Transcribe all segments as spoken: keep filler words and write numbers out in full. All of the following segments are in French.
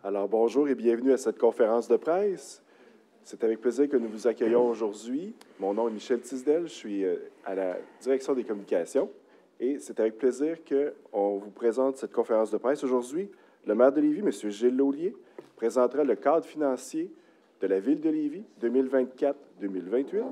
Alors, bonjour et bienvenue à cette conférence de presse. C'est avec plaisir que nous vous accueillons aujourd'hui. Mon nom est Michel Tisdel, je suis à la direction des communications et c'est avec plaisir qu'on vous présente cette conférence de presse. Aujourd'hui, le maire de Lévis, M. Gilles Laulier, présentera le cadre financier de la Ville de Lévis deux mille vingt-quatre deux mille vingt-huit.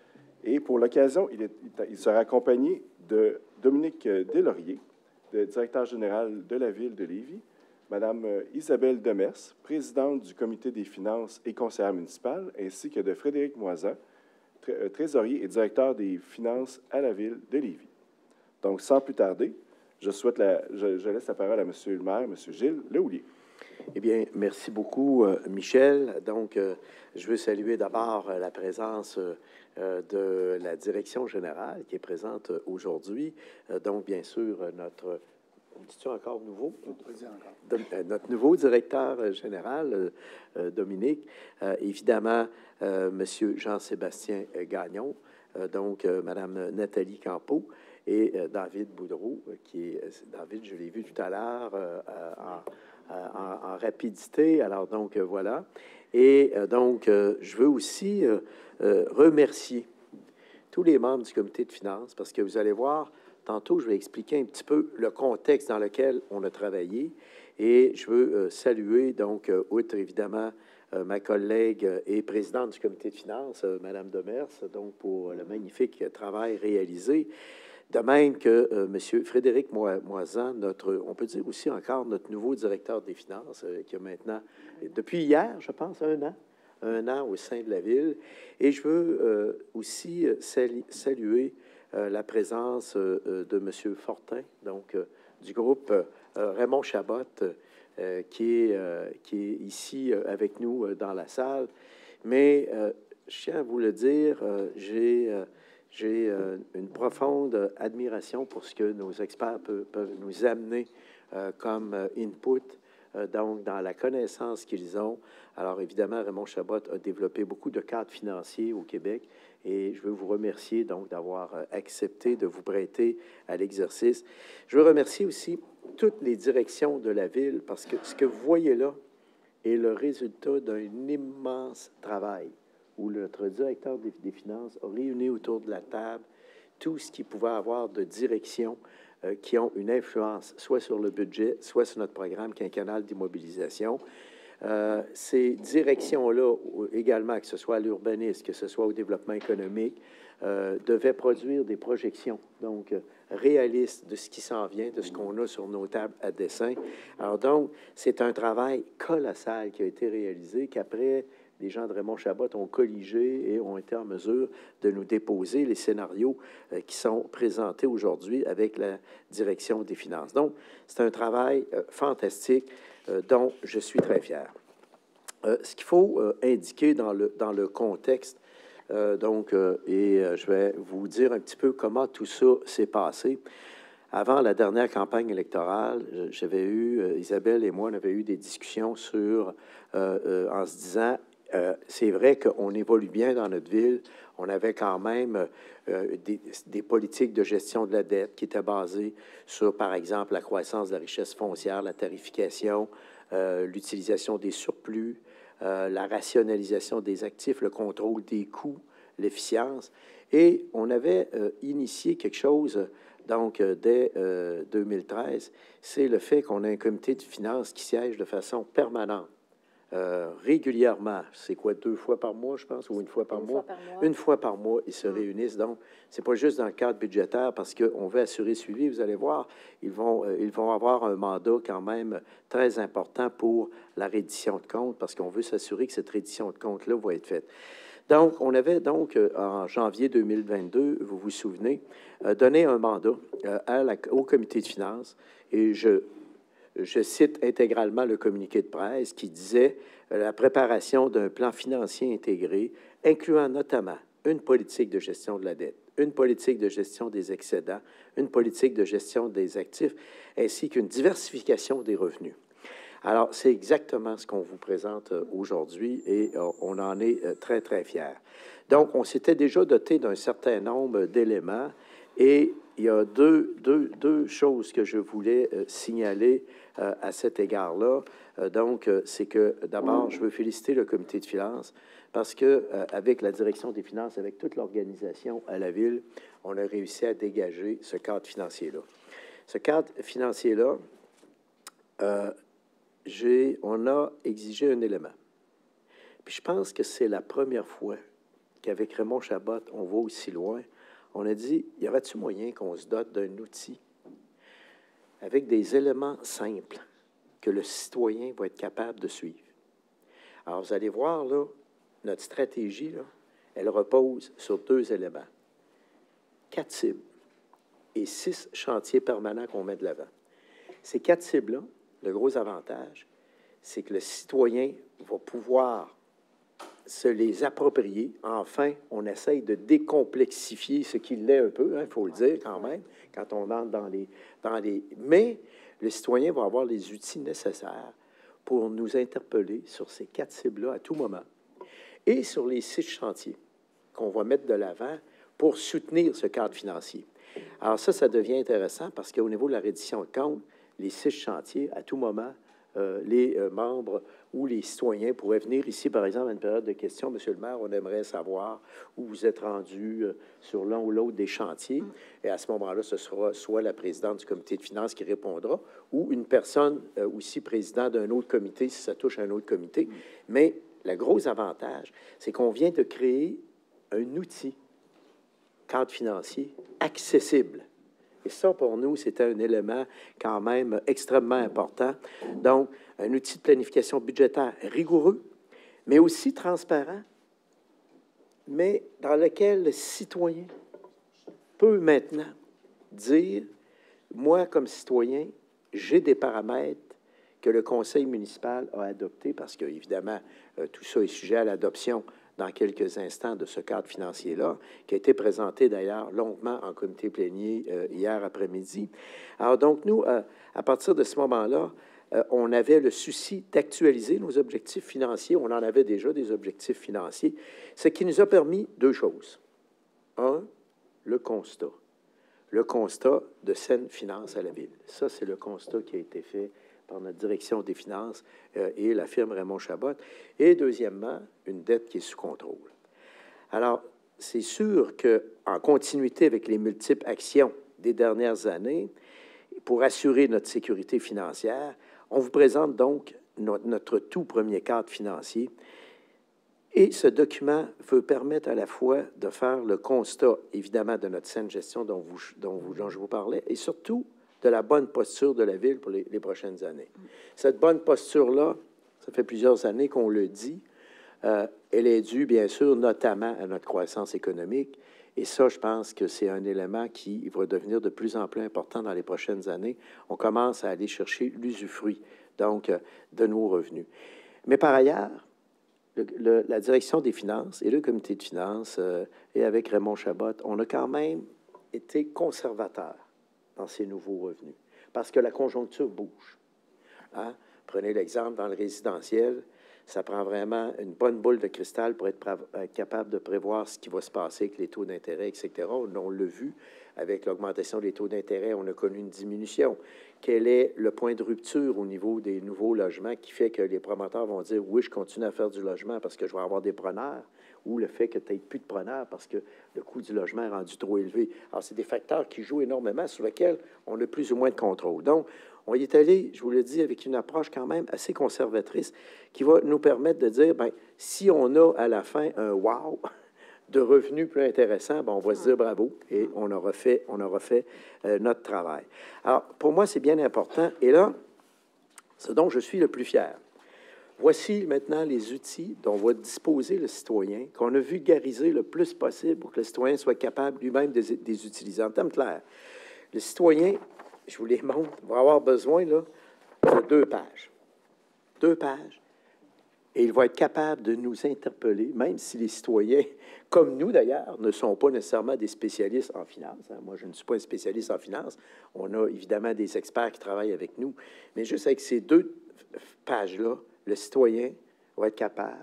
Et pour l'occasion, il, il sera accompagné de Dominique Deslauriers, le directeur général de la Ville de Lévis, Madame Isabelle Demers, présidente du Comité des finances et conseillère municipale, ainsi que de Frédéric Moisan, trésorier et directeur des finances à la Ville de Lévis. Donc, sans plus tarder, je, souhaite la, je, je laisse la parole à M. le maire, M. Gilles Laulier. Eh bien, merci beaucoup, euh, Michel. Donc, euh, je veux saluer d'abord euh, la présence euh, de la direction générale qui est présente euh, aujourd'hui. Euh, donc, bien sûr, euh, notre... Dis-tu encore nouveau? De, euh, notre nouveau directeur euh, général, euh, euh, Dominique. Euh, évidemment, euh, M. Jean-Sébastien Gagnon. Euh, donc, euh, Mme Nathalie Campeau et euh, David Boudreau, qui est... David, je l'ai vu tout à l'heure euh, en... En, en rapidité. Alors, donc, euh, voilà. Et euh, donc, euh, je veux aussi euh, euh, remercier tous les membres du comité de finances parce que vous allez voir, tantôt, je vais expliquer un petit peu le contexte dans lequel on a travaillé. Et je veux euh, saluer, donc, euh, outre évidemment, euh, ma collègue et présidente du comité de finances, euh, Mme Demers, donc, pour le magnifique travail réalisé. De même que euh, M. Frédéric Moisan, notre, on peut dire aussi encore notre nouveau directeur des finances, euh, qui a maintenant, depuis hier, je pense, un an, un an au sein de la Ville. Et je veux euh, aussi sali saluer euh, la présence euh, de M. Fortin, donc euh, du groupe euh, Raymond Chabot, euh, qui, est, euh, qui est ici euh, avec nous euh, dans la salle. Mais euh, je tiens à vous le dire, euh, j'ai... Euh, J'ai euh, une profonde admiration pour ce que nos experts peuvent, peuvent nous amener euh, comme euh, input, euh, donc dans la connaissance qu'ils ont. Alors évidemment, Raymond Chabot a développé beaucoup de cadres financiers au Québec et je veux vous remercier donc d'avoir euh, accepté de vous prêter à l'exercice. Je veux remercier aussi toutes les directions de la Ville parce que ce que vous voyez là est le résultat d'un immense travail où notre directeur des, des finances a réuni autour de la table tout ce qui pouvait avoir de direction euh, qui ont une influence soit sur le budget, soit sur notre programme quinquennal d'immobilisation. Euh, ces directions-là, également, que ce soit à l'urbanisme, que ce soit au développement économique, euh, devaient produire des projections, donc euh, réalistes de ce qui s'en vient, de ce qu'on a sur nos tables à dessin. Alors donc, c'est un travail colossal qui a été réalisé, qu'après, les gens de Raymond Chabot ont colligé et ont été en mesure de nous déposer les scénarios euh, qui sont présentés aujourd'hui avec la direction des finances. Donc, c'est un travail euh, fantastique euh, dont je suis très fier. Euh, ce qu'il faut euh, indiquer dans le, dans le contexte, euh, donc, euh, et euh, je vais vous dire un petit peu comment tout ça s'est passé. Avant la dernière campagne électorale, j'avais eu, euh, Isabelle et moi, on avait eu des discussions sur, euh, euh, en se disant, Euh, c'est vrai qu'on évolue bien dans notre ville. On avait quand même euh, des, des politiques de gestion de la dette qui étaient basées sur, par exemple, la croissance de la richesse foncière, la tarification, euh, l'utilisation des surplus, euh, la rationalisation des actifs, le contrôle des coûts, l'efficience. Et on avait euh, initié quelque chose, donc, euh, dès euh, deux mille treize, c'est le fait qu'on a un comité de finances qui siège de façon permanente. Euh, régulièrement, c'est quoi, deux fois par mois, je pense, ou une fois par, une mois? fois par mois? Une fois par mois, ils se mmh. réunissent. Donc, c'est pas juste dans le cadre budgétaire, parce qu'on veut assurer le suivi. Vous allez voir, ils vont, euh, ils vont avoir un mandat quand même très important pour la reddition de comptes, parce qu'on veut s'assurer que cette reddition de comptes-là va être faite. Donc, on avait donc, euh, en janvier deux mille vingt-deux, vous vous souvenez, euh, donné un mandat euh, à la, au comité de finances, et je... Je cite intégralement le communiqué de presse qui disait euh, la préparation d'un plan financier intégré, incluant notamment une politique de gestion de la dette, une politique de gestion des excédents, une politique de gestion des actifs, ainsi qu'une diversification des revenus. Alors, c'est exactement ce qu'on vous présente euh, aujourd'hui et euh, on en est euh, très, très fiers. Donc, on s'était déjà doté d'un certain nombre d'éléments Et il y a deux, deux, deux choses que je voulais euh, signaler euh, à cet égard-là. Euh, donc, euh, c'est que, d'abord, je veux féliciter le comité de finances parce que, euh, avec la direction des finances, avec toute l'organisation à la Ville, on a réussi à dégager ce cadre financier-là. Ce cadre financier-là, euh, j'ai, on a exigé un élément. Puis je pense que c'est la première fois qu'avec Raymond Chabot, on va aussi loin. On a dit, y aurait-il moyen qu'on se dote d'un outil avec des éléments simples que le citoyen va être capable de suivre? Alors, vous allez voir, là, notre stratégie, là, elle repose sur deux éléments. Quatre cibles et six chantiers permanents qu'on met de l'avant. Ces quatre cibles-là, le gros avantage, c'est que le citoyen va pouvoir se les approprier. Enfin, on essaye de décomplexifier ce qu'il l'est un peu, il hein, faut le dire quand même, quand on entre dans les, dans les... Mais le citoyen va avoir les outils nécessaires pour nous interpeller sur ces quatre cibles-là à tout moment et sur les six chantiers qu'on va mettre de l'avant pour soutenir ce cadre financier. Alors ça, ça devient intéressant parce qu'au niveau de la reddition de comptes, les six chantiers, à tout moment, euh, les euh, membres ou les citoyens pourraient venir ici, par exemple, à une période de questions. Monsieur le maire, on aimerait savoir où vous êtes rendu euh, sur l'un ou l'autre des chantiers. Et à ce moment-là, ce sera soit la présidente du comité de finances qui répondra ou une personne euh, aussi président d'un autre comité, si ça touche à un autre comité. Mais le gros avantage, c'est qu'on vient de créer un outil, cadre financier, accessible. Et ça, pour nous, c'était un élément quand même extrêmement important. Donc, un outil de planification budgétaire rigoureux, mais aussi transparent, mais dans lequel le citoyen peut maintenant dire, moi, comme citoyen, j'ai des paramètres que le conseil municipal a adoptés, parce que, évidemment, euh, tout ça est sujet à l'adoption dans quelques instants de ce cadre financier-là, qui a été présenté d'ailleurs longuement en comité plénier euh, hier après-midi. Alors donc, nous, euh, à partir de ce moment-là, euh, on avait le souci d'actualiser nos objectifs financiers. On en avait déjà des objectifs financiers, ce qui nous a permis deux choses. Un, le constat. Le constat de saine finance à la Ville. Ça, c'est le constat qui a été fait par notre direction des finances euh, et la firme Raymond Chabot. Et deuxièmement, une dette qui est sous contrôle. Alors, c'est sûr qu'en continuité avec les multiples actions des dernières années, pour assurer notre sécurité financière, on vous présente donc notre, notre tout premier cadre financier. Et ce document veut permettre à la fois de faire le constat, évidemment, de notre saine gestion dont, vous, dont, vous, dont je vous parlais, et surtout de la bonne posture de la Ville pour les, les prochaines années. Cette bonne posture-là, ça fait plusieurs années qu'on le dit, euh, elle est due, bien sûr, notamment à notre croissance économique. Et ça, je pense que c'est un élément qui va devenir de plus en plus important dans les prochaines années. On commence à aller chercher l'usufruit, donc, euh, de nos revenus. Mais par ailleurs, le, le, la direction des finances et le comité de finances, euh, et avec Raymond Chabot, on a quand même été conservateurs dans ces nouveaux revenus, parce que la conjoncture bouge. Hein? Prenez l'exemple dans le résidentiel, ça prend vraiment une bonne boule de cristal pour être, être capable de prévoir ce qui va se passer avec les taux d'intérêt, et cetera. On, on l'a vu, avec l'augmentation des taux d'intérêt, on a connu une diminution. Quel est le point de rupture au niveau des nouveaux logements qui fait que les promoteurs vont dire « oui, je continue à faire du logement parce que je vais avoir des preneurs », ou le fait que tu n'aies plus de preneurs parce que le coût du logement est rendu trop élevé. Alors, c'est des facteurs qui jouent énormément sur lesquels on a plus ou moins de contrôle. Donc, on y est allé, je vous le dis, avec une approche quand même assez conservatrice qui va nous permettre de dire, bien, si on a à la fin un « wow » de revenus plus intéressants, bien, on va se dire bravo et on aura fait, on aura fait euh, notre travail. Alors, pour moi, c'est bien important. Et là, ce dont je suis le plus fier, voici maintenant les outils dont va disposer le citoyen, qu'on a vulgarisé le plus possible pour que le citoyen soit capable lui-même de les utiliser. En termes clairs, le citoyen, je vous les montre, va avoir besoin là, de deux pages. Deux pages. Et il va être capable de nous interpeller, même si les citoyens, comme nous d'ailleurs, ne sont pas nécessairement des spécialistes en finance. Hein. Moi, je ne suis pas un spécialiste en finance. On a évidemment des experts qui travaillent avec nous. Mais juste avec ces deux pages-là, le citoyen va être capable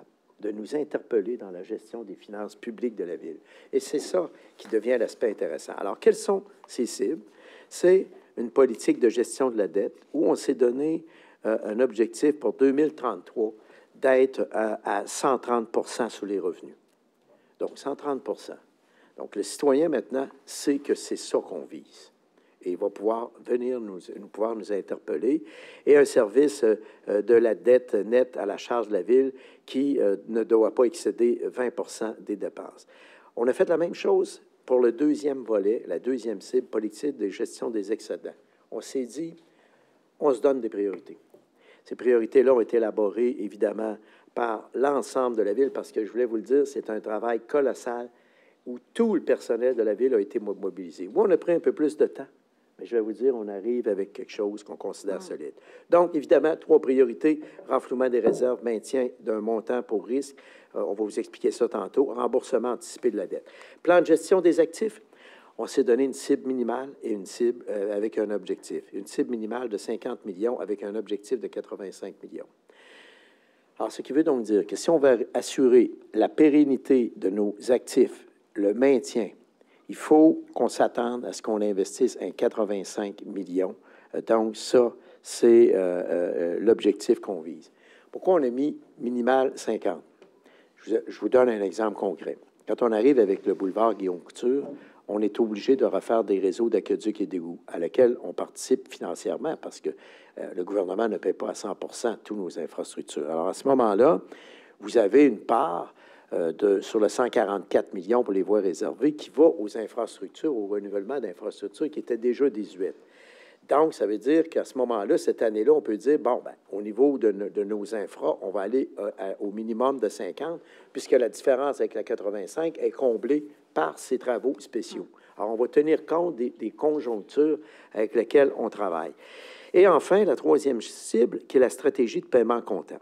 de nous interpeller dans la gestion des finances publiques de la Ville. Et c'est ça qui devient l'aspect intéressant. Alors, quelles sont ces cibles? C'est une politique de gestion de la dette où on s'est donné euh, un objectif pour deux mille trente-trois d'être à, à cent trente pour cent sur les revenus. Donc, cent trente pour cent. Donc, le citoyen, maintenant, sait que c'est ça qu'on vise. Et il va pouvoir venir nous, nous, pouvoir nous interpeller. Et un service euh, de la dette nette à la charge de la Ville qui euh, ne doit pas excéder vingt pour cent des dépenses. On a fait la même chose pour le deuxième volet, la deuxième cible, politique de gestion des excédents. On s'est dit, on se donne des priorités. Ces priorités-là ont été élaborées, évidemment, par l'ensemble de la Ville, parce que je voulais vous le dire, c'est un travail colossal où tout le personnel de la Ville a été mobilisé. Moi, on a pris un peu plus de temps, mais je vais vous dire, on arrive avec quelque chose qu'on considère solide. Donc, évidemment, trois priorités, renflouement des réserves, maintien d'un montant pour risque, euh, on va vous expliquer ça tantôt, remboursement anticipé de la dette. Plan de gestion des actifs, on s'est donné une cible minimale et une cible euh, avec un objectif. Une cible minimale de cinquante millions avec un objectif de quatre-vingt-cinq millions. Alors, ce qui veut donc dire que si on veut assurer la pérennité de nos actifs, le maintien, il faut qu'on s'attende à ce qu'on investisse un quatre-vingt-cinq millions. Donc, ça, c'est euh, euh, l'objectif qu'on vise. Pourquoi on a mis minimal cinquante? Je vous, je vous donne un exemple concret. Quand on arrive avec le boulevard Guillaume-Couture, on est obligé de refaire des réseaux d'aqueducs et d'égouts à lesquels on participe financièrement parce que euh, le gouvernement ne paie pas à cent pour cent toutes nos infrastructures. Alors, à ce moment-là, vous avez une part euh, de, sur le cent quarante-quatre millions pour les voies réservées qui va aux infrastructures, au renouvellement d'infrastructures qui étaient déjà désuètes. Donc, ça veut dire qu'à ce moment-là, cette année-là, on peut dire, bon, ben, au niveau de, de nos infras, on va aller euh, à, au minimum de cinquante, puisque la différence avec la quatre-vingt-cinq est comblée par ces travaux spéciaux. Alors, on va tenir compte des, des conjonctures avec lesquelles on travaille. Et enfin, la troisième cible, qui est la stratégie de paiement comptant,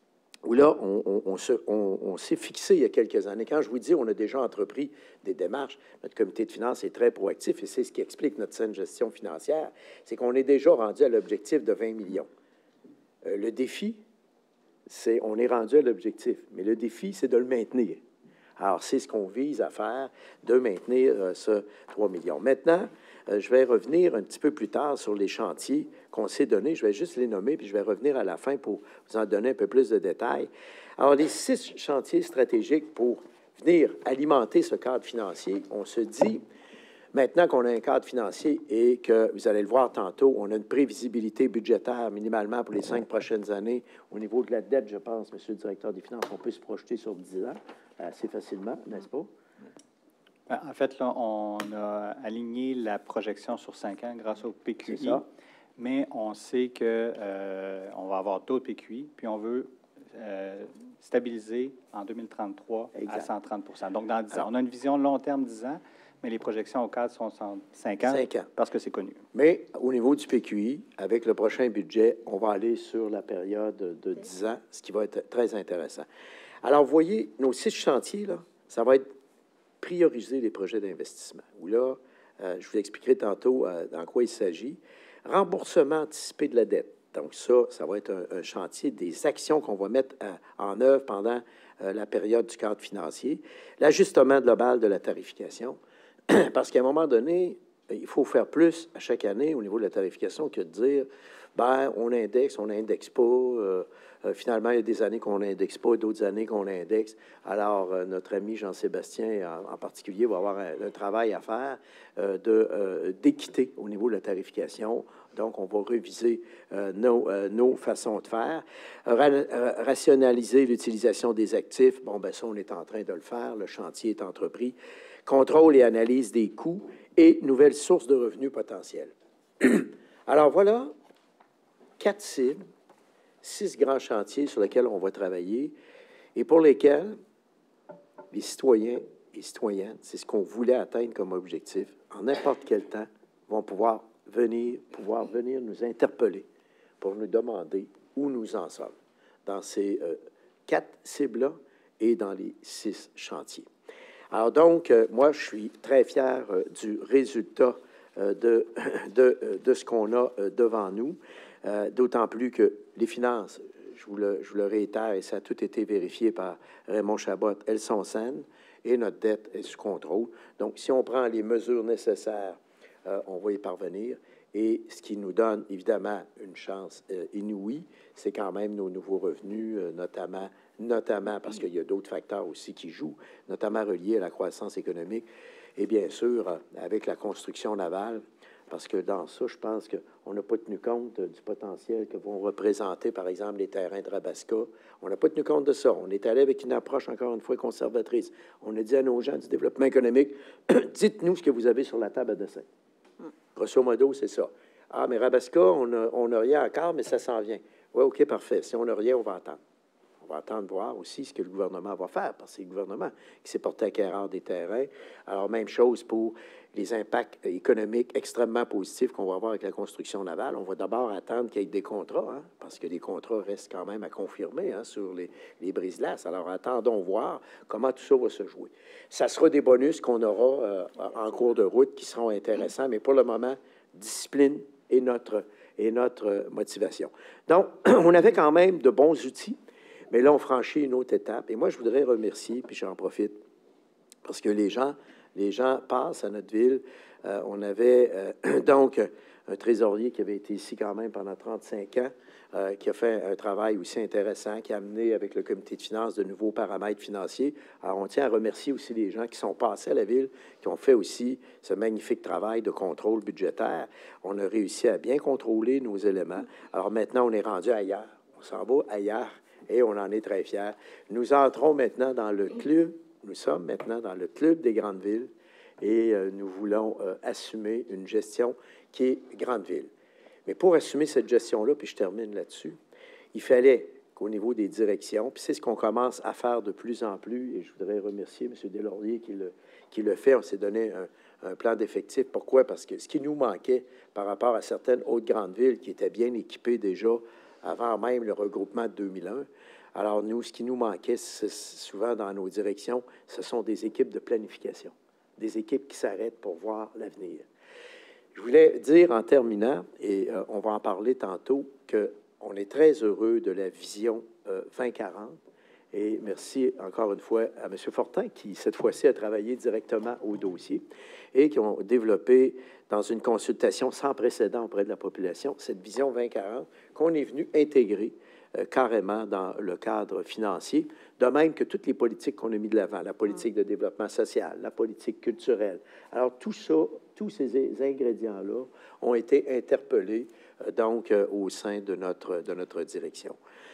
où là, on, on, on, se, on, on s'est fixé il y a quelques années. Quand je vous dis, on a déjà entrepris des démarches, notre comité de finances est très proactif et c'est ce qui explique notre saine gestion financière, c'est qu'on est déjà rendu à l'objectif de vingt millions. Euh, le défi, c'est, on est rendu à l'objectif, mais le défi, c'est de le maintenir. Alors, c'est ce qu'on vise à faire, de maintenir euh, ce trois millions. Maintenant, euh, je vais revenir un petit peu plus tard sur les chantiers qu'on s'est donnés. Je vais juste les nommer, puis je vais revenir à la fin pour vous en donner un peu plus de détails. Alors, les six chantiers stratégiques pour venir alimenter ce cadre financier, on se dit, maintenant qu'on a un cadre financier et que, vous allez le voir tantôt, on a une prévisibilité budgétaire minimalement pour les cinq prochaines années. Au niveau de la dette, je pense, Monsieur le directeur des finances, on peut se projeter sur dix ans assez facilement, n'est-ce pas? En fait, là, on a aligné la projection sur cinq ans grâce au P Q I, mais on sait qu'on euh, va avoir d'autres P Q I, puis on veut euh, stabiliser en deux mille trente-trois exact. À cent trente pour cent. Donc, dans dix ans. Alors, on a une vision long terme dix ans, mais les projections au cadre sont cinq ans, cinq ans, parce que c'est connu. Mais au niveau du P Q I, avec le prochain budget, on va aller sur la période de dix ans, ce qui va être très intéressant. Alors, vous voyez, nos six chantiers, là, ça va être prioriser les projets d'investissement. Où là, euh, je vous expliquerai tantôt euh, dans quoi il s'agit. Remboursement anticipé de la dette. Donc ça, ça va être un, un chantier des actions qu'on va mettre euh, en œuvre pendant euh, la période du cadre financier. L'ajustement global de la tarification, parce qu'à un moment donné, il faut faire plus à chaque année au niveau de la tarification que de dire, ben on indexe, on n'indexe pas. Euh, Euh, finalement, il y a des années qu'on n'indexe pas, d'autres années qu'on indexe. Alors, euh, notre ami Jean-Sébastien, en, en particulier, va avoir un, un travail à faire euh, de, euh, d'équité au niveau de la tarification. Donc, on va réviser euh, nos, euh, nos façons de faire. Ra rationaliser l'utilisation des actifs. Bon, ben ça, on est en train de le faire. Le chantier est entrepris. Contrôle et analyse des coûts et nouvelles sources de revenus potentiels. Alors, voilà quatre cibles. Six grands chantiers sur lesquels on va travailler et pour lesquels les citoyens et citoyennes, c'est ce qu'on voulait atteindre comme objectif, en n'importe quel temps, vont pouvoir venir, pouvoir venir nous interpeller pour nous demander où nous en sommes dans ces euh, quatre cibles-là et dans les six chantiers. Alors donc, euh, moi, je suis très fier euh, du résultat euh, de, de, de ce qu'on a euh, devant nous. Euh, d'autant plus que les finances, je vous, le, je vous le réitère, et ça a tout été vérifié par Raymond Chabot, elles sont saines et notre dette est sous contrôle. Donc, si on prend les mesures nécessaires, euh, on va y parvenir. Et ce qui nous donne, évidemment, une chance euh, inouïe, c'est quand même nos nouveaux revenus, euh, notamment, notamment parce qu'il y a d'autres facteurs aussi qui jouent, notamment reliés à la croissance économique. Et bien sûr, euh, avec la construction navale, parce que dans ça, je pense qu'on n'a pas tenu compte euh, du potentiel que vont représenter, par exemple, les terrains de Rabasca. On n'a pas tenu compte de ça. On est allé avec une approche, encore une fois, conservatrice. On a dit à nos gens du développement économique, dites-nous ce que vous avez sur la table à dessin. Grosso modo, c'est ça. Ah, mais Rabasca, on n'a rien encore, mais ça s'en vient. Oui, OK, parfait. Si on n'a rien, on va attendre. On va attendre voir aussi ce que le gouvernement va faire, parce que c'est le gouvernement qui s'est porté acquéreur des terrains. Alors, même chose pour les impacts économiques extrêmement positifs qu'on va avoir avec la construction navale. On va d'abord attendre qu'il y ait des contrats, hein, parce que les contrats restent quand même à confirmer hein, sur les, les brise-glaces. Alors, attendons voir comment tout ça va se jouer. Ça sera des bonus qu'on aura euh, en cours de route qui seront intéressants, mais pour le moment, discipline est notre, est notre motivation. Donc, on avait quand même de bons outils. Mais là, on franchit une autre étape. Et moi, je voudrais remercier, puis j'en profite, parce que les gens, les gens passent à notre ville. Euh, on avait euh, donc un trésorier qui avait été ici quand même pendant trente-cinq ans, euh, qui a fait un travail aussi intéressant, qui a amené avec le comité de finances de nouveaux paramètres financiers. Alors, on tient à remercier aussi les gens qui sont passés à la ville, qui ont fait aussi ce magnifique travail de contrôle budgétaire. On a réussi à bien contrôler nos éléments. Alors maintenant, on est rendu ailleurs. On s'en va ailleurs. Et on en est très fiers. Nous entrons maintenant dans le club, nous sommes maintenant dans le club des grandes villes et euh, nous voulons euh, assumer une gestion qui est grande ville. Mais pour assumer cette gestion-là, puis je termine là-dessus, il fallait qu'au niveau des directions, puis c'est ce qu'on commence à faire de plus en plus, et je voudrais remercier M. Deslauriers qui le, qui le fait. On s'est donné un, un plan d'effectifs. Pourquoi? Parce que ce qui nous manquait par rapport à certaines autres grandes villes qui étaient bien équipées déjà avant même le regroupement de deux mille un. Alors, nous, ce qui nous manquait souvent dans nos directions, ce sont des équipes de planification, des équipes qui s'arrêtent pour voir l'avenir. Je voulais dire en terminant, et euh, on va en parler tantôt, qu'on est très heureux de la vision euh, vingt quarante. Et merci encore une fois à M. Fortin, qui, cette fois-ci, a travaillé directement au dossier et qui ont développé, dans une consultation sans précédent auprès de la population, cette vision vingt quarante qu'on est venu intégrer euh, carrément dans le cadre financier, de même que toutes les politiques qu'on a mis de l'avant, la politique de développement social, la politique culturelle. Alors, tout ça, tous ces ingrédients-là ont été interpellés euh, donc euh, au sein de notre, de notre direction.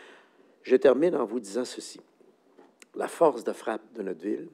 Je termine en vous disant ceci. La force de frappe de notre ville,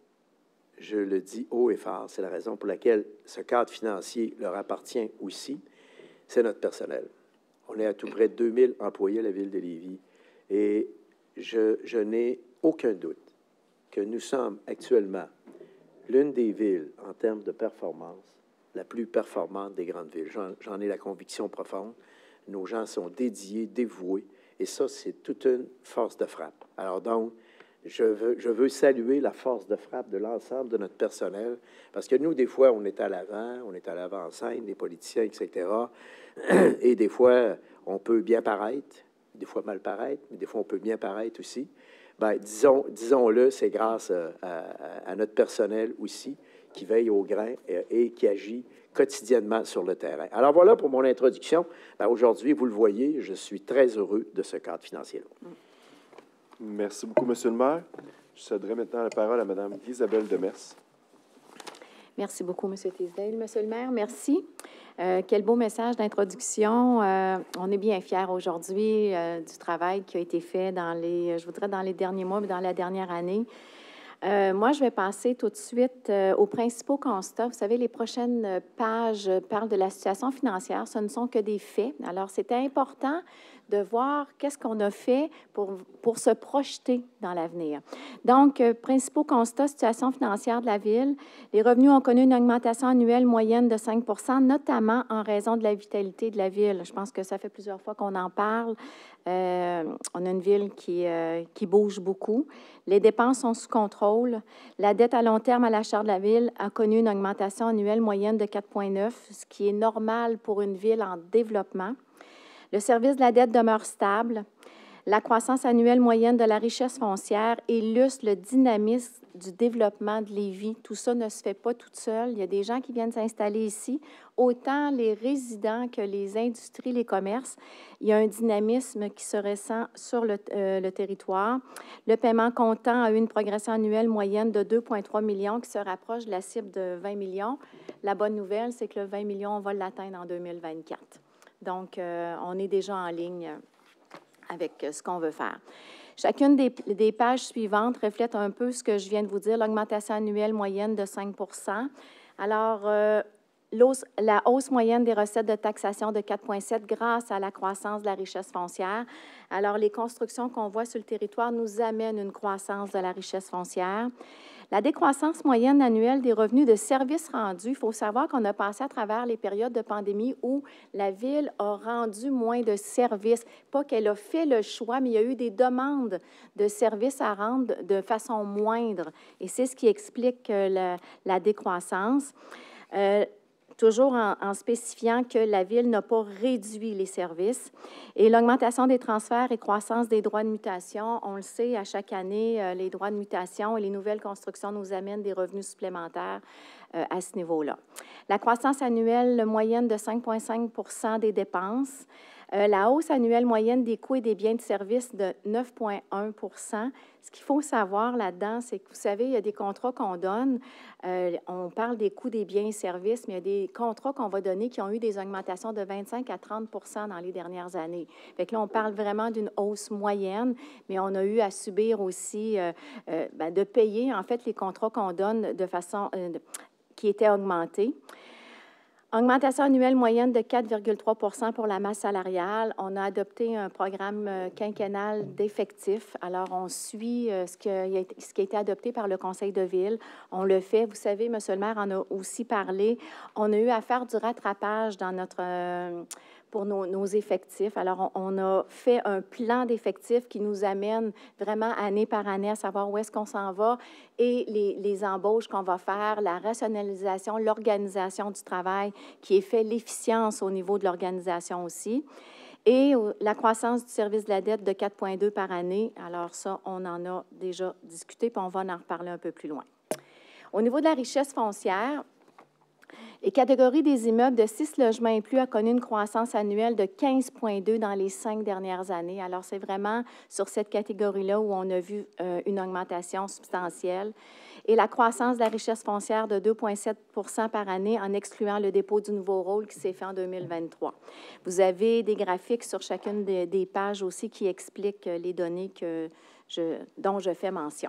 je le dis haut et fort, c'est la raison pour laquelle ce cadre financier leur appartient aussi, c'est notre personnel. On est à tout près de deux mille employés à la ville de Lévis et je, je n'ai aucun doute que nous sommes actuellement l'une des villes, en termes de performance, la plus performante des grandes villes. J'en, j'en ai la conviction profonde. Nos gens sont dédiés, dévoués. Et ça, c'est toute une force de frappe. Alors donc, je veux, je veux saluer la force de frappe de l'ensemble de notre personnel, parce que nous, des fois, on est à l'avant, on est à l'avant-scène, les politiciens, et cetera. Et des fois, on peut bien paraître, des fois mal paraître, mais des fois, on peut bien paraître aussi. Bien, disons, disons-le, c'est grâce à, à, à notre personnel aussi, qui veille au grain et, et qui agit quotidiennement sur le terrain. Alors voilà pour mon introduction. Ben, aujourd'hui, vous le voyez, je suis très heureux de ce cadre financier-là. Merci beaucoup, Monsieur le maire. Je céderai maintenant la parole à Mme Isabelle Demers. Merci beaucoup, M. Tisdale. Monsieur le maire, merci. Euh, quel beau message d'introduction. Euh, on est bien fiers aujourd'hui euh, du travail qui a été fait dans les, je voudrais, dans les derniers mois, mais dans la dernière année. Euh, moi, je vais passer tout de suite euh, aux principaux constats. Vous savez, les prochaines pages parlent de la situation financière. Ce ne sont que des faits. Alors, c'était important de voir qu'est-ce qu'on a fait pour, pour se projeter dans l'avenir. Donc, euh, principaux constats, situation financière de la Ville. Les revenus ont connu une augmentation annuelle moyenne de cinq pour cent, notamment en raison de la vitalité de la Ville. Je pense que ça fait plusieurs fois qu'on en parle. Euh, on a une ville qui, euh, qui bouge beaucoup. Les dépenses sont sous contrôle. La dette à long terme à la Charte de la Ville a connu une augmentation annuelle moyenne de quatre virgule neuf, ce qui est normal pour une ville en développement. Le service de la dette demeure stable. La croissance annuelle moyenne de la richesse foncière illustre le dynamisme du développement de Lévis. Tout ça ne se fait pas toute seule. Il y a des gens qui viennent s'installer ici, autant les résidents que les industries, les commerces. Il y a un dynamisme qui se ressent sur le, euh, le territoire. Le paiement comptant a eu une progression annuelle moyenne de deux virgule trois millions qui se rapproche de la cible de vingt millions. La bonne nouvelle, c'est que le vingt millions, on va l'atteindre en deux mille vingt-quatre. Donc, euh, on est déjà en ligne avec ce qu'on veut faire. Chacune des, des pages suivantes reflète un peu ce que je viens de vous dire, l'augmentation annuelle moyenne de cinq pour cent. Alors, euh, la hausse moyenne des recettes de taxation de quatre virgule sept grâce à la croissance de la richesse foncière. Alors, les constructions qu'on voit sur le territoire nous amènent une croissance de la richesse foncière. La décroissance moyenne annuelle des revenus de services rendus, il faut savoir qu'on a passé à travers les périodes de pandémie où la Ville a rendu moins de services. Pas qu'elle a fait le choix, mais il y a eu des demandes de services à rendre de façon moindre. Et c'est ce qui explique la, la décroissance. Euh, toujours en, en spécifiant que la Ville n'a pas réduit les services. Et l'augmentation des transferts et croissance des droits de mutation, on le sait, à chaque année, euh, les droits de mutation et les nouvelles constructions nous amènent des revenus supplémentaires euh, à ce niveau-là. La croissance annuelle moyenne de cinq virgule cinq pour cent des dépenses. Euh, la hausse annuelle moyenne des coûts et des biens de service de neuf virgule un pour cent. Ce qu'il faut savoir là-dedans, c'est que, vous savez, il y a des contrats qu'on donne. Euh, on parle des coûts des biens et services, mais il y a des contrats qu'on va donner qui ont eu des augmentations de vingt-cinq à trente pour cent dans les dernières années. Fait que là, on parle vraiment d'une hausse moyenne, mais on a eu à subir aussi, euh, euh, ben, de payer, en fait, les contrats qu'on donne de façon euh, qui étaient augmentés. Augmentation annuelle moyenne de quatre virgule trois pour cent pour la masse salariale. On a adopté un programme quinquennal d'effectifs. Alors, on suit ce qui, a, ce qui a été adopté par le Conseil de ville. On le fait. Vous savez, M. le maire en a aussi parlé. On a eu à faire du rattrapage dans notre... Euh, pour nos, nos effectifs. Alors, on, on a fait un plan d'effectifs qui nous amène vraiment année par année à savoir où est-ce qu'on s'en va et les, les embauches qu'on va faire, la rationalisation, l'organisation du travail qui est fait, l'efficience au niveau de l'organisation aussi. Et la croissance du service de la dette de quatre virgule deux par année. Alors ça, on en a déjà discuté, puis on va en reparler un peu plus loin. Au niveau de la richesse foncière, les catégories des immeubles de six logements et plus a connu une croissance annuelle de quinze virgule deux dans les cinq dernières années. Alors, c'est vraiment sur cette catégorie-là où on a vu euh, une augmentation substantielle. Et la croissance de la richesse foncière de deux virgule sept pour cent par année en excluant le dépôt du nouveau rôle qui s'est fait en deux mille vingt-trois. Vous avez des graphiques sur chacune des, des pages aussi qui expliquent les données que je, dont je fais mention.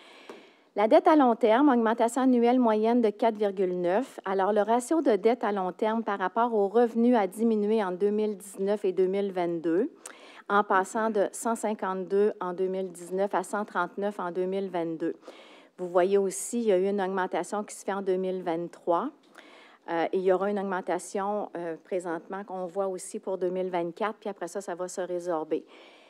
La dette à long terme, augmentation annuelle moyenne de quatre virgule neuf. Alors, le ratio de dette à long terme par rapport aux revenus a diminué en deux mille dix-neuf et deux mille vingt-deux, en passant de cent cinquante-deux en deux mille dix-neuf à cent trente-neuf en deux mille vingt-deux. Vous voyez aussi, il y a eu une augmentation qui se fait en deux mille vingt-trois. Euh, et il y aura une augmentation euh, présentement qu'on voit aussi pour deux mille vingt-quatre, puis après ça, ça va se résorber.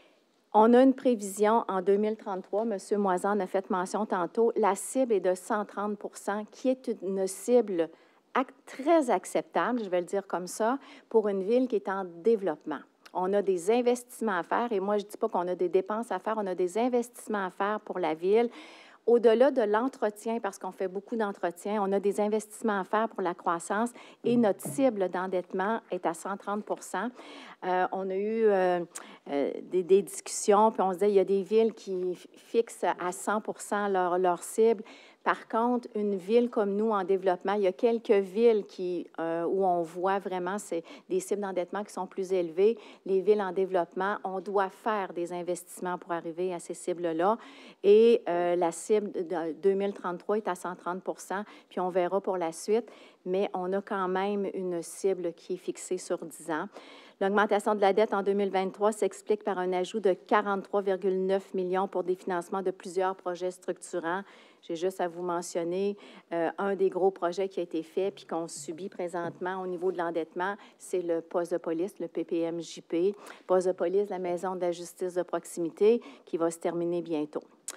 On a une prévision en deux mille trente-trois, M. Moisan en a fait mention tantôt, la cible est de cent trente pour cent, qui est une cible très acceptable, je vais le dire comme ça, pour une ville qui est en développement. On a des investissements à faire, et moi, je ne dis pas qu'on a des dépenses à faire, on a des investissements à faire pour la ville. Au-delà de l'entretien, parce qu'on fait beaucoup d'entretien, on a des investissements à faire pour la croissance et notre cible d'endettement est à cent trente pour cent. Euh, on a eu euh, euh, des, des discussions, puis on se disait il y a des villes qui fixent à cent pour cent leur, leur cible. Par contre, une ville comme nous en développement, il y a quelques villes qui, euh, où on voit vraiment c'est des cibles d'endettement qui sont plus élevées. Les villes en développement, on doit faire des investissements pour arriver à ces cibles-là. Et euh, la cible de deux mille trente-trois est à cent trente pour cent, puis on verra pour la suite, mais on a quand même une cible qui est fixée sur dix ans. L'augmentation de la dette en deux mille vingt-trois s'explique par un ajout de quarante-trois virgule neuf millions pour des financements de plusieurs projets structurants. J'ai juste à vous mentionner euh, un des gros projets qui a été fait puis qu'on subit présentement au niveau de l'endettement, c'est le poste de police, le P P M J P. Poste de police, la Maison de la justice de proximité, qui va se terminer bientôt.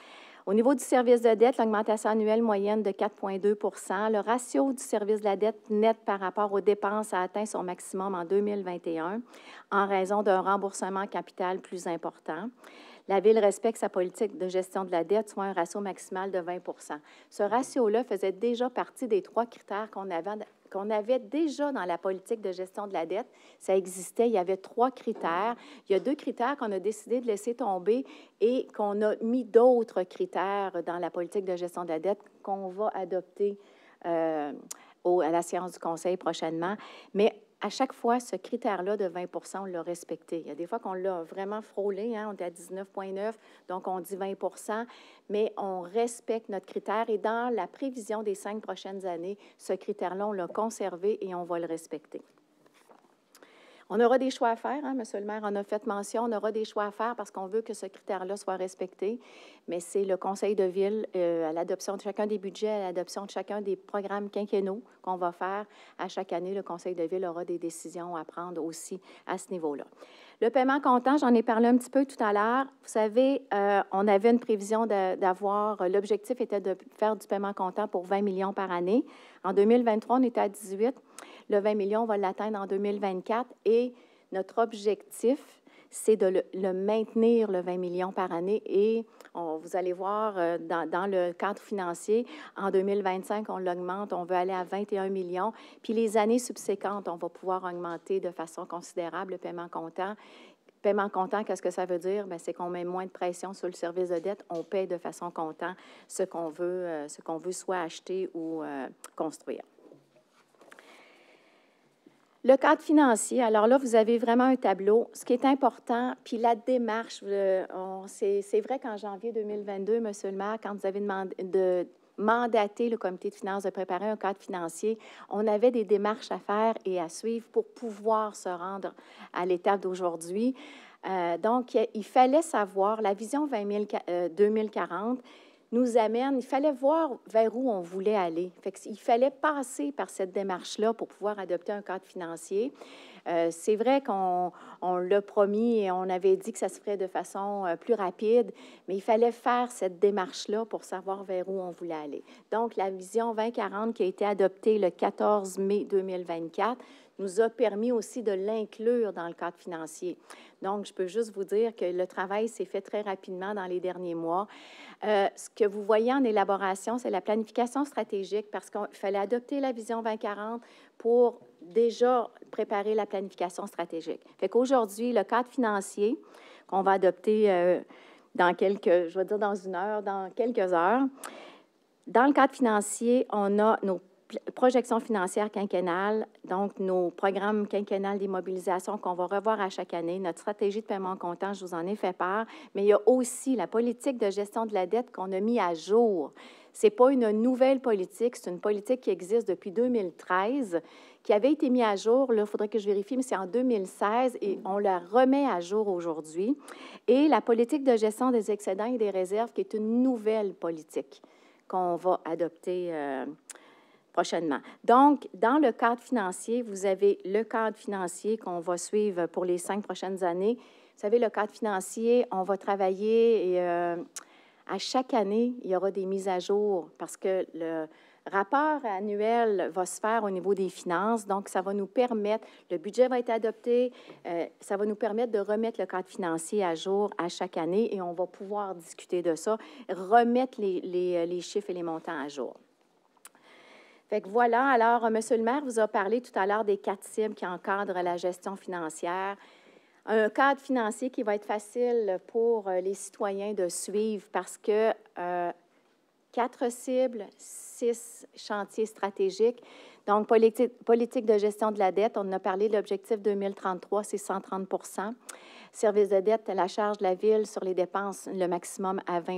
Au niveau du service de dette, l'augmentation annuelle moyenne de quatre virgule deux. Le ratio du service de la dette nette par rapport aux dépenses a atteint son maximum en deux mille vingt et un en raison d'un remboursement capital plus important. La Ville respecte sa politique de gestion de la dette, soit un ratio maximal de vingt. Ce ratio-là faisait déjà partie des trois critères qu'on avait, qu'on avait déjà dans la politique de gestion de la dette. Ça existait, il y avait trois critères. Il y a deux critères qu'on a décidé de laisser tomber et qu'on a mis d'autres critères dans la politique de gestion de la dette qu'on va adopter euh, au, à la séance du Conseil prochainement. Mais à chaque fois, ce critère-là de vingt, on l'a respecté. Il y a des fois qu'on l'a vraiment frôlé, hein, on est à dix-neuf virgule neuf, donc on dit vingt, mais on respecte notre critère et dans la prévision des cinq prochaines années, ce critère-là, on l'a conservé et on va le respecter. On aura des choix à faire, hein, Monsieur le maire en a fait mention, on aura des choix à faire parce qu'on veut que ce critère-là soit respecté, mais c'est le Conseil de ville, euh, à l'adoption de chacun des budgets, à l'adoption de chacun des programmes quinquennaux qu'on va faire à chaque année, le Conseil de ville aura des décisions à prendre aussi à ce niveau-là. Le paiement comptant, j'en ai parlé un petit peu tout à l'heure. Vous savez, euh, on avait une prévision d'avoir, l'objectif était de faire du paiement comptant pour vingt millions par année. En deux mille vingt-trois, on était à dix-huit. Le vingt millions, on va l'atteindre en deux mille vingt-quatre et notre objectif, c'est de le, le maintenir, le vingt millions par année. Et on, vous allez voir, euh, dans, dans le cadre financier, en deux mille vingt-cinq, on l'augmente, on veut aller à vingt et un millions. Puis les années subséquentes, on va pouvoir augmenter de façon considérable le paiement comptant. Paiement comptant, qu'est-ce que ça veut dire? Bien, c'est qu'on met moins de pression sur le service de dette. On paie de façon comptant ce qu'on veut, euh, ce qu'on veut soit acheter ou euh, construire. Le cadre financier, alors là, vous avez vraiment un tableau. Ce qui est important, puis la démarche, euh, c'est vrai qu'en janvier deux mille vingt-deux, M. le maire, quand vous avez demandé de mandater le comité de finances de préparer un cadre financier, on avait des démarches à faire et à suivre pour pouvoir se rendre à l'étape d'aujourd'hui. Euh, donc, il fallait savoir, la vision deux mille quarante nous amène, il fallait voir vers où on voulait aller. Fait que, il fallait passer par cette démarche-là pour pouvoir adopter un cadre financier. Euh, c'est vrai qu'on on l'a promis et on avait dit que ça se ferait de façon euh, plus rapide, mais il fallait faire cette démarche-là pour savoir vers où on voulait aller. Donc, la vision vingt quarante qui a été adoptée le quatorze mai deux mille vingt-quatre nous a permis aussi de l'inclure dans le cadre financier. Donc, je peux juste vous dire que le travail s'est fait très rapidement dans les derniers mois. Euh, ce que vous voyez en élaboration, c'est la planification stratégique parce qu'il fallait adopter la vision vingt quarante pour déjà préparer la planification stratégique. Fait qu'aujourd'hui, le cadre financier qu'on va adopter euh, dans quelques, je vais dire dans une heure, dans quelques heures, dans le cadre financier, on a nos projections financières quinquennales, donc nos programmes quinquennales d'immobilisation qu'on va revoir à chaque année, notre stratégie de paiement comptant, je vous en ai fait part, mais il y a aussi la politique de gestion de la dette qu'on a mis à jour. Ce n'est pas une nouvelle politique, c'est une politique qui existe depuis deux mille treize, qui avait été mise à jour, là, il faudrait que je vérifie, mais c'est en deux mille seize et on la remet à jour aujourd'hui. Et la politique de gestion des excédents et des réserves, qui est une nouvelle politique qu'on va adopter euh, prochainement. Donc, dans le cadre financier, vous avez le cadre financier qu'on va suivre pour les cinq prochaines années. Vous savez, le cadre financier, on va travailler et euh, à chaque année, il y aura des mises à jour parce que le rapport annuel va se faire au niveau des finances. Donc, ça va nous permettre, le budget va être adopté, euh, ça va nous permettre de remettre le cadre financier à jour à chaque année et on va pouvoir discuter de ça, remettre les, les, les chiffres et les montants à jour. Fait que voilà, alors, M. le maire vous a parlé tout à l'heure des quatre cibles qui encadrent la gestion financière. Un cadre financier qui va être facile pour les citoyens de suivre parce que euh, quatre cibles, six chantiers stratégiques. Donc, politique, politique de gestion de la dette, on en a parlé, l'objectif deux mille trente-trois, c'est cent trente. Service de dette, la charge de la Ville sur les dépenses, le maximum à vingt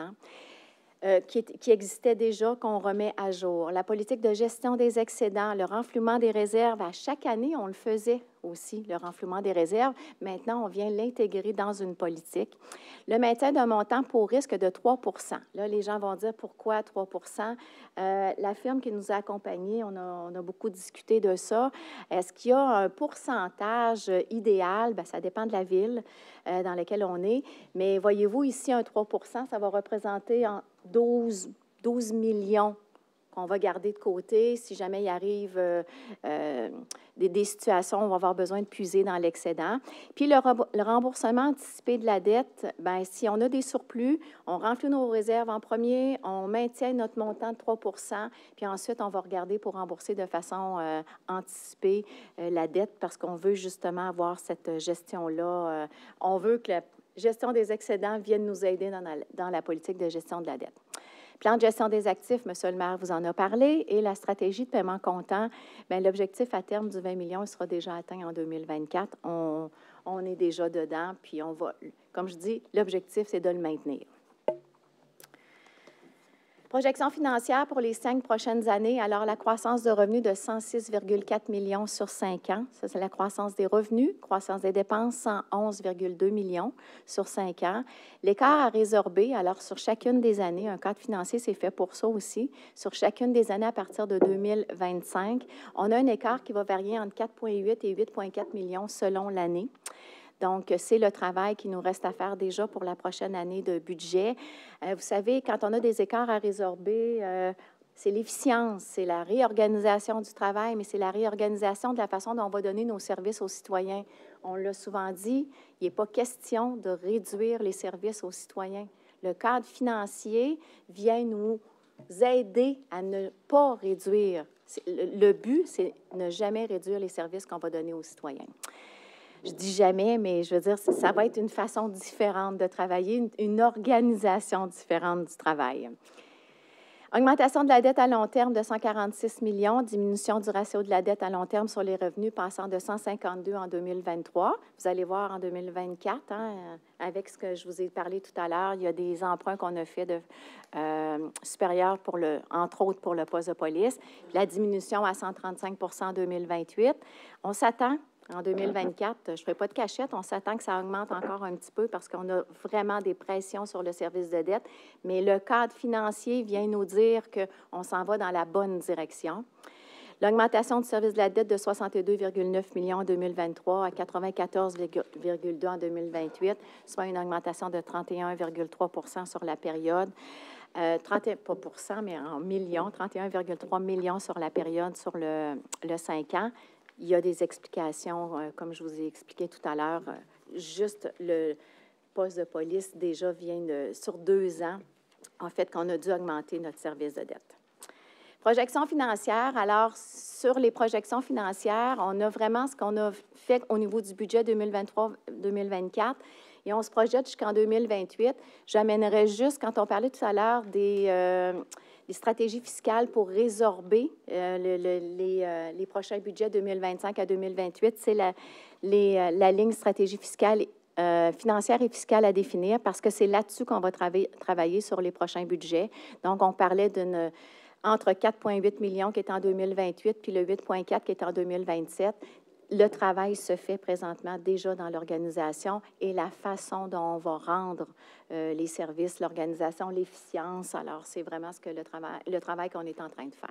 Euh, qui, qui existait déjà, qu'on remet à jour. La politique de gestion des excédents, le renflouement des réserves, à chaque année, on le faisait aussi, le renflouement des réserves. Maintenant, on vient l'intégrer dans une politique. Le maintien d'un montant pour risque de trois pour cent. Là, les gens vont dire pourquoi trois pour cent? Euh, la firme qui nous a accompagnés, on a, on a beaucoup discuté de ça. Est-ce qu'il y a un pourcentage idéal? Bien, ça dépend de la ville euh, dans laquelle on est. Mais voyez-vous, ici, un trois pour cent, ça va représenter en douze, douze millions qu'on va garder de côté. Si jamais il arrive euh, euh, des, des situations où on va avoir besoin de puiser dans l'excédent. Puis le, le remboursement anticipé de la dette, bien, si on a des surplus, on remplit nos réserves en premier, on maintient notre montant de trois pour cent, puis ensuite, on va regarder pour rembourser de façon euh, anticipée euh, la dette parce qu'on veut justement avoir cette gestion-là. Euh, on veut que la gestion des excédents vienne nous aider dans la, dans la politique de gestion de la dette. Plan de gestion des actifs, M. le maire vous en a parlé, et la stratégie de paiement comptant, bien, l'objectif à terme du vingt millions sera déjà atteint en deux mille vingt-quatre. On, on est déjà dedans, puis on va, comme je dis, l'objectif, c'est de le maintenir. Projection financière pour les cinq prochaines années. Alors, la croissance de revenus de cent six virgule quatre millions sur cinq ans. Ça, c'est la croissance des revenus. Croissance des dépenses, cent onze virgule deux millions sur cinq ans. L'écart à résorber, alors, sur chacune des années, un cadre financier, c'est fait pour ça aussi. Sur chacune des années à partir de deux mille vingt-cinq, on a un écart qui va varier entre quatre virgule huit et huit virgule quatre millions selon l'année. Donc, c'est le travail qui nous reste à faire déjà pour la prochaine année de budget. Euh, vous savez, quand on a des écarts à résorber, euh, c'est l'efficience, c'est la réorganisation du travail, mais c'est la réorganisation de la façon dont on va donner nos services aux citoyens. On l'a souvent dit, il n'est pas question de réduire les services aux citoyens. Le cadre financier vient nous aider à ne pas réduire. Le but, c'est ne jamais réduire les services qu'on va donner aux citoyens. Je dis jamais, mais je veux dire, ça va être une façon différente de travailler, une, une organisation différente du travail. Augmentation de la dette à long terme de cent quarante-six millions, diminution du ratio de la dette à long terme sur les revenus passant de cent cinquante-deux en deux mille vingt-trois. Vous allez voir en deux mille vingt-quatre, hein, avec ce que je vous ai parlé tout à l'heure, il y a des emprunts qu'on a fait de euh, supérieurs, pour le, entre autres pour le poste de police. La diminution à cent trente-cinq pour cent en deux mille vingt-huit. On s'attend en deux mille vingt-quatre, je ne ferai pas de cachette, on s'attend que ça augmente encore un petit peu parce qu'on a vraiment des pressions sur le service de dette, mais le cadre financier vient nous dire qu'on s'en va dans la bonne direction. L'augmentation du service de la dette de soixante-deux virgule neuf millions en deux mille vingt-trois à quatre-vingt-quatorze virgule deux en deux mille vingt-huit, soit une augmentation de trente et un virgule trois pour cent sur la période. Euh, trente et un, pas pour cent, mais en millions, trente et un virgule trois millions sur la période sur le, le cinq ans. Il y a des explications, euh, comme je vous ai expliqué tout à l'heure. Euh, juste le poste de police, déjà, vient de, sur deux ans, en fait, qu'on a dû augmenter notre service de dette. Projection financière. Alors, sur les projections financières, on a vraiment ce qu'on a fait au niveau du budget deux mille vingt-trois deux mille vingt-quatre et on se projette jusqu'en deux mille vingt-huit. J'amènerai juste, quand on parlait tout à l'heure des... Euh, les stratégies fiscales pour résorber euh, le, le, les, euh, les prochains budgets deux mille vingt-cinq à deux mille vingt-huit. C'est la, les, euh, la ligne stratégie fiscale, euh, financière et fiscale à définir parce que c'est là-dessus qu'on va travailler, travailler sur les prochains budgets. Donc, on parlait d'une entre quatre virgule huit millions qui est en deux mille vingt-huit puis le huit virgule quatre qui est en deux mille vingt-sept. Le travail se fait présentement déjà dans l'organisation et la façon dont on va rendre euh, les services, l'organisation, l'efficience. Alors, c'est vraiment ce que le travail, le travail qu'on est en train de faire.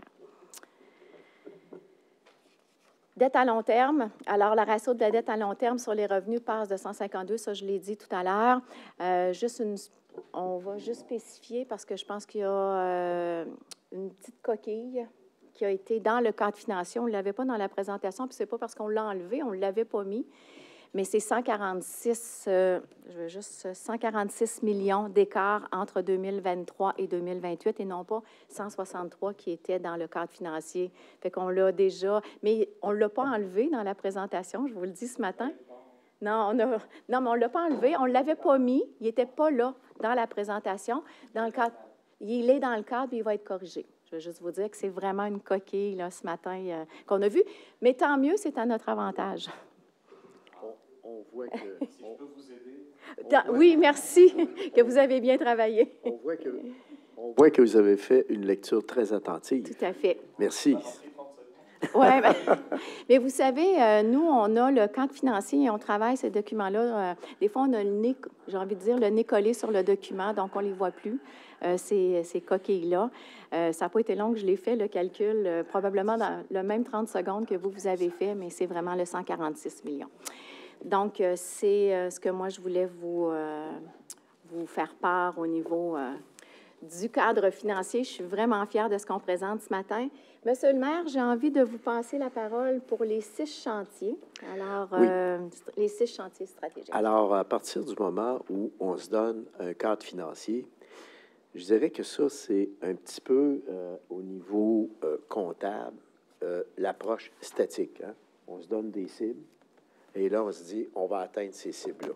Dette à long terme. Alors, le ratio de la dette à long terme sur les revenus passe de cent cinquante-deux, ça, je l'ai dit tout à l'heure. Euh, juste une, on va juste spécifier parce que je pense qu'il y a euh, une petite coquille qui a été dans le cadre financier. On ne l'avait pas dans la présentation, puis ce n'est pas parce qu'on l'a enlevé, on ne l'avait pas mis, mais c'est cent quarante-six, euh, je veux juste cent quarante-six millions d'écart entre deux mille vingt-trois et deux mille vingt-huit et non pas cent soixante-trois qui étaient dans le cadre financier. Fait qu'on l'a déjà, mais on ne l'a pas enlevé dans la présentation, je vous le dis ce matin. Non, on a, non mais on ne l'a pas enlevé, on ne l'avait pas mis, il n'était pas là dans la présentation. Dans le cadre, il est dans le cadre et il va être corrigé. Je veux juste vous dire que c'est vraiment une coquille là, ce matin euh, qu'on a vue. Mais tant mieux, c'est à notre avantage. On, on voit que... Si je peux vous aider. Dans, voit, oui, merci, que vous avez bien travaillé. On voit, que, on voit que vous avez fait une lecture très attentive. Tout à fait. Merci. Oui, ben, mais vous savez, euh, nous, on a le cadre financier et on travaille ces documents-là. Euh, des fois, on a le nez, j'ai envie de dire, le nez collé sur le document, donc on ne les voit plus, euh, ces, ces coquilles-là. Euh, ça n'a pas été long que je l'ai fait, le calcul, euh, probablement dans le même trente secondes que vous, vous avez fait, mais c'est vraiment le cent quarante-six millions. Donc, euh, c'est euh, ce que moi, je voulais vous, euh, vous faire part au niveau euh, du cadre financier. Je suis vraiment fière de ce qu'on présente ce matin. Monsieur le maire, j'ai envie de vous passer la parole pour les six chantiers. Alors, Oui. euh, les six chantiers stratégiques. Alors, à partir du moment où on se donne un cadre financier, je dirais que ça, c'est un petit peu euh, au niveau euh, comptable, euh, l'approche statique. Hein? On se donne des cibles et là, on se dit, on va atteindre ces cibles-là.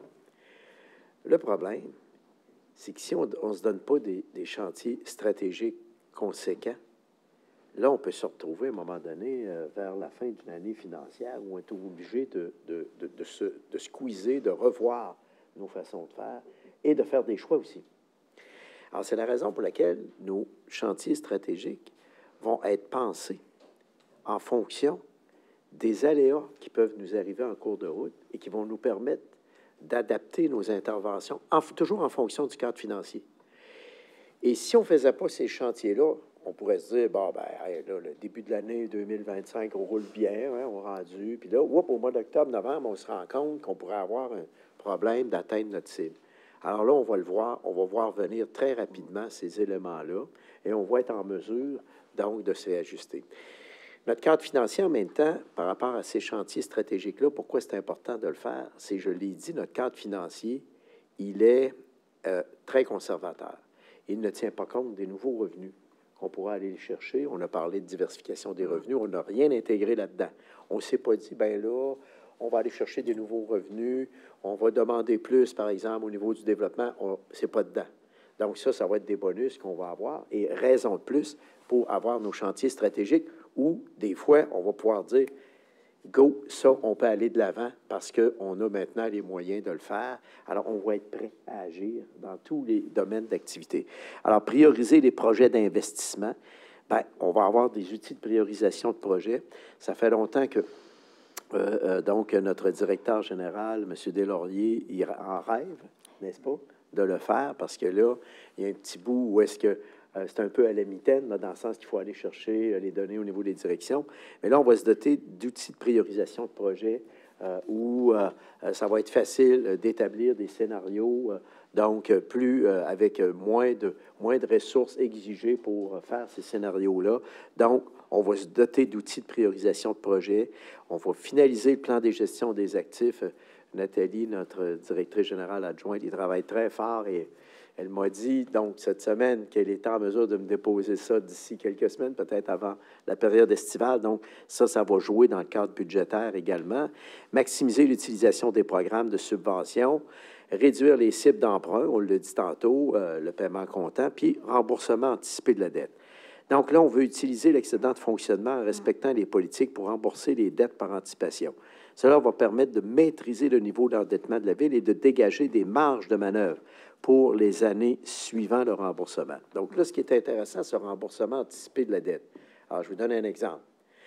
Le problème, c'est que si on ne se donne pas des, des chantiers stratégiques conséquents, là, on peut se retrouver à un moment donné euh, vers la fin d'une année financière où on est obligé de, de, de, de, se, de squeezer, de revoir nos façons de faire et de faire des choix aussi. Alors, c'est la raison pour laquelle nos chantiers stratégiques vont être pensés en fonction des aléas qui peuvent nous arriver en cours de route et qui vont nous permettre d'adapter nos interventions, en, toujours en fonction du cadre financier. Et si on ne faisait pas ces chantiers-là, on pourrait se dire, bon, ben, hey, là, le début de l'année deux mille vingt-cinq, on roule bien, hein, on est rendu, puis là, whoop, au mois d'octobre, novembre, on se rend compte qu'on pourrait avoir un problème d'atteindre notre cible. Alors là, on va le voir, on va voir venir très rapidement ces éléments-là, et on va être en mesure, donc, de s'y ajuster. Notre cadre financier, en même temps, par rapport à ces chantiers stratégiques-là, pourquoi c'est important de le faire? C'est, je l'ai dit, notre cadre financier, il est euh, très conservateur. Il ne tient pas compte des nouveaux revenus qu'on pourra aller les chercher. On a parlé de diversification des revenus. On n'a rien intégré là-dedans. On ne s'est pas dit, bien là, on va aller chercher des nouveaux revenus. On va demander plus, par exemple, au niveau du développement. Ce n'est pas dedans. Donc ça, ça va être des bonus qu'on va avoir. Et raison de plus pour avoir nos chantiers stratégiques où, des fois, on va pouvoir dire, go, ça, on peut aller de l'avant parce qu'on a maintenant les moyens de le faire. Alors, on va être prêt à agir dans tous les domaines d'activité. Alors, prioriser les projets d'investissement, bien, on va avoir des outils de priorisation de projets. Ça fait longtemps que, euh, euh, donc, notre directeur général, M. Deslauriers, il en rêve, n'est-ce pas, de le faire parce que là, il y a un petit bout où est-ce que Euh, c'est un peu à la mitaine, là, dans le sens qu'il faut aller chercher euh, les données au niveau des directions. Mais là, on va se doter d'outils de priorisation de projets euh, où euh, ça va être facile d'établir des scénarios, euh, donc plus euh, avec moins de, moins de ressources exigées pour faire ces scénarios-là. Donc, on va se doter d'outils de priorisation de projets. On va finaliser le plan de gestion des actifs. Nathalie, notre directrice générale adjointe, il travaille très fort et elle m'a dit, donc, cette semaine, qu'elle était en mesure de me déposer ça d'ici quelques semaines, peut-être avant la période estivale. Donc, ça, ça va jouer dans le cadre budgétaire également. Maximiser l'utilisation des programmes de subvention, réduire les cibles d'emprunt, on l'a dit tantôt, euh, le paiement comptant, puis remboursement anticipé de la dette. Donc là, on veut utiliser l'excédent de fonctionnement en respectant les politiques pour rembourser les dettes par anticipation. Cela va permettre de maîtriser le niveau d'endettement de la Ville et de dégager des marges de manœuvre pour les années suivant le remboursement. Donc là, ce qui est intéressant, c'est le remboursement anticipé de la dette. Alors, je vous donne un exemple.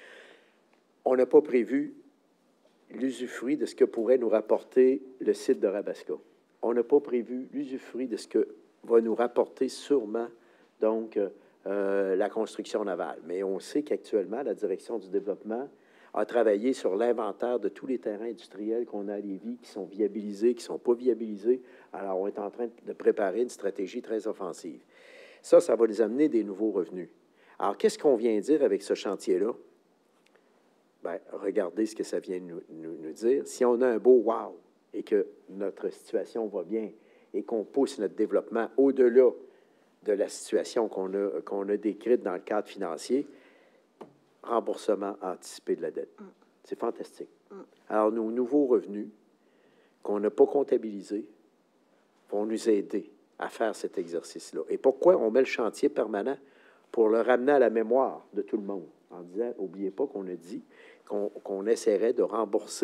On n'a pas prévu l'usufruit de ce que pourrait nous rapporter le site de Rabasca. On n'a pas prévu l'usufruit de ce que va nous rapporter sûrement, donc, euh, la construction navale. Mais on sait qu'actuellement, la Direction du développement a travaillé sur l'inventaire de tous les terrains industriels qu'on a à Lévis, qui sont viabilisés, qui ne sont pas viabilisés. Alors, on est en train de préparer une stratégie très offensive. Ça, ça va nous amener des nouveaux revenus. Alors, qu'est-ce qu'on vient dire avec ce chantier-là? Bien, regardez ce que ça vient nous, nous, nous dire. Si on a un beau « wow » et que notre situation va bien et qu'on pousse notre développement au-delà de la situation qu'on a, qu'on a décrite dans le cadre financier, remboursement anticipé de la dette. Mm. C'est fantastique. Mm. Alors, nos nouveaux revenus qu'on n'a pas comptabilisés vont nous aider à faire cet exercice-là. Et pourquoi on met le chantier permanent? Pour le ramener à la mémoire de tout le monde, en disant, n'oubliez pas qu'on a dit qu'on qu'on essaierait de rembourser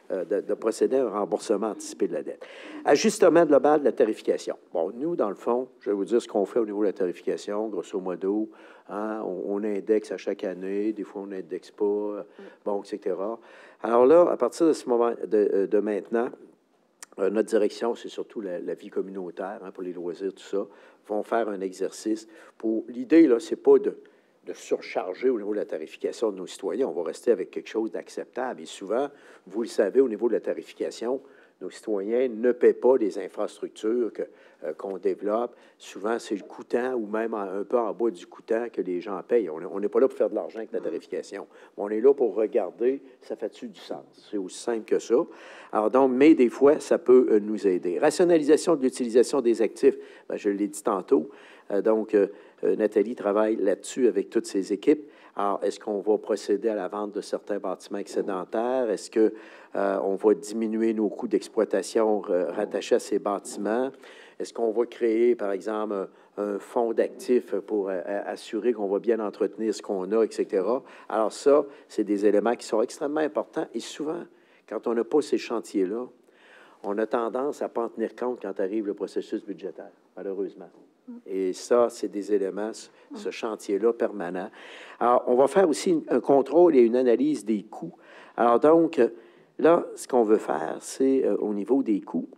euh, de, de procéder à un remboursement anticipé de la dette. Ajustement global de la tarification. Bon, nous, dans le fond, je vais vous dire ce qu'on fait au niveau de la tarification, grosso modo. Hein, on, on indexe à chaque année, des fois on n'indexe pas, bon, et cetera. Alors là, à partir de ce moment, de, de maintenant, euh, notre direction, c'est surtout la, la vie communautaire, hein, pour les loisirs, tout ça, vont faire un exercice pour... L'idée, là, c'est pas de, de surcharger au niveau de la tarification de nos citoyens. On va rester avec quelque chose d'acceptable. Et souvent, vous le savez, au niveau de la tarification, nos citoyens ne paient pas les infrastructures que, euh, qu'on développe. Souvent, c'est le coûtant ou même un peu en bas du coûtant que les gens payent. On n'est pas là pour faire de l'argent avec la tarification. On est là pour regarder, ça fait-tu du sens? C'est aussi simple que ça. Alors donc, mais des fois, ça peut euh, nous aider. Rationalisation de l'utilisation des actifs, bien, je l'ai dit tantôt. Euh, donc, euh, euh, Nathalie travaille là-dessus avec toutes ses équipes. Alors, est-ce qu'on va procéder à la vente de certains bâtiments excédentaires? Est-ce qu'on euh, va diminuer nos coûts d'exploitation euh, rattachés à ces bâtiments? Est-ce qu'on va créer, par exemple, un, un fonds d'actifs pour euh, assurer qu'on va bien entretenir ce qu'on a, et cetera? Alors ça, c'est des éléments qui sont extrêmement importants. Et souvent, quand on n'a pas ces chantiers-là, on a tendance à ne pas en tenir compte quand arrive le processus budgétaire, malheureusement. Et ça, c'est des éléments, ce chantier-là permanent. Alors, on va faire aussi un contrôle et une analyse des coûts. Alors donc, là, ce qu'on veut faire, c'est euh, au niveau des coûts,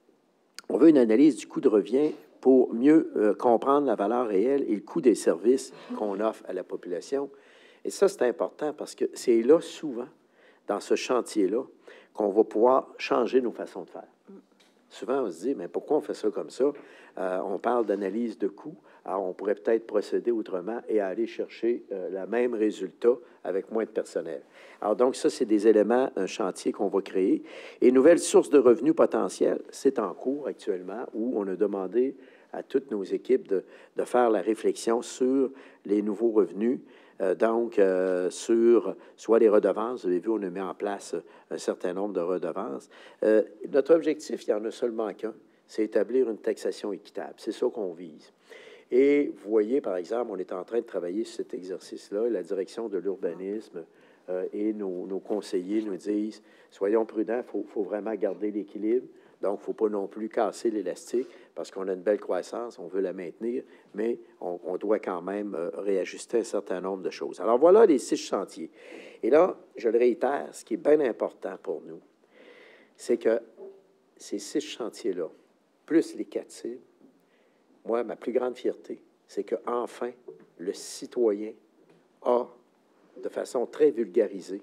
on veut une analyse du coût de revient pour mieux euh, comprendre la valeur réelle et le coût des services qu'on offre à la population. Et ça, c'est important parce que c'est là, souvent, dans ce chantier-là, qu'on va pouvoir changer nos façons de faire. Souvent, on se dit, mais pourquoi on fait ça comme ça? Euh, on parle d'analyse de coûts. Alors, on pourrait peut-être procéder autrement et aller chercher euh, le même résultat avec moins de personnel. Alors, donc, ça, c'est des éléments, un chantier qu'on va créer. Et nouvelles sources de revenus potentiels, c'est en cours actuellement, où on a demandé à toutes nos équipes de, de faire la réflexion sur les nouveaux revenus. Euh, donc, euh, sur soit les redevances, vous avez vu, on a mis en place un certain nombre de redevances. Euh, notre objectif, il n'y en a seulement qu'un, c'est établir une taxation équitable. C'est ça qu'on vise. Et vous voyez, par exemple, on est en train de travailler sur cet exercice-là. La direction de l'urbanisme euh, et nos, nos conseillers nous disent, soyons prudents, il faut, faut vraiment garder l'équilibre. Donc, il ne faut pas non plus casser l'élastique parce qu'on a une belle croissance, on veut la maintenir, mais on, on doit quand même euh, réajuster un certain nombre de choses. Alors, voilà les six chantiers. Et là, je le réitère, ce qui est bien important pour nous, c'est que ces six chantiers-là, plus les quatre cibles, moi, ma plus grande fierté, c'est qu'enfin, le citoyen a, de façon très vulgarisée,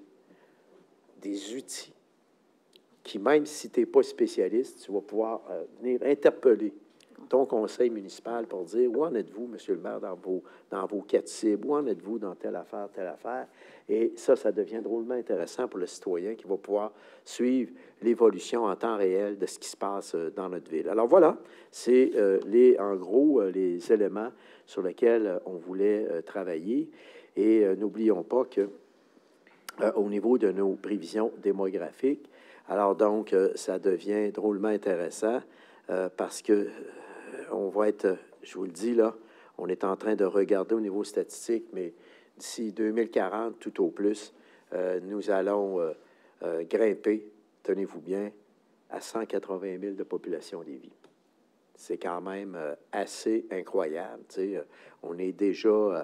des outils qui, même si tu n'es pas spécialiste, tu vas pouvoir euh, venir interpeller ton conseil municipal pour dire où en êtes-vous, monsieur le maire, dans vos, dans vos quatre cibles, où en êtes-vous dans telle affaire, telle affaire. Et ça, ça devient drôlement intéressant pour le citoyen qui va pouvoir suivre l'évolution en temps réel de ce qui se passe euh, dans notre ville. Alors voilà, c'est euh, les, en gros euh, les éléments sur lesquels euh, on voulait euh, travailler. Et euh, n'oublions pas que euh, au niveau de nos prévisions démographiques, alors donc, euh, ça devient drôlement intéressant euh, parce que euh, on va être, je vous le dis là, on est en train de regarder au niveau statistique, mais d'ici deux mille quarante, tout au plus, euh, nous allons euh, euh, grimper, tenez-vous bien, à cent quatre-vingt mille de population Lévis. C'est quand même euh, assez incroyable. Tu sais, euh, on est déjà euh,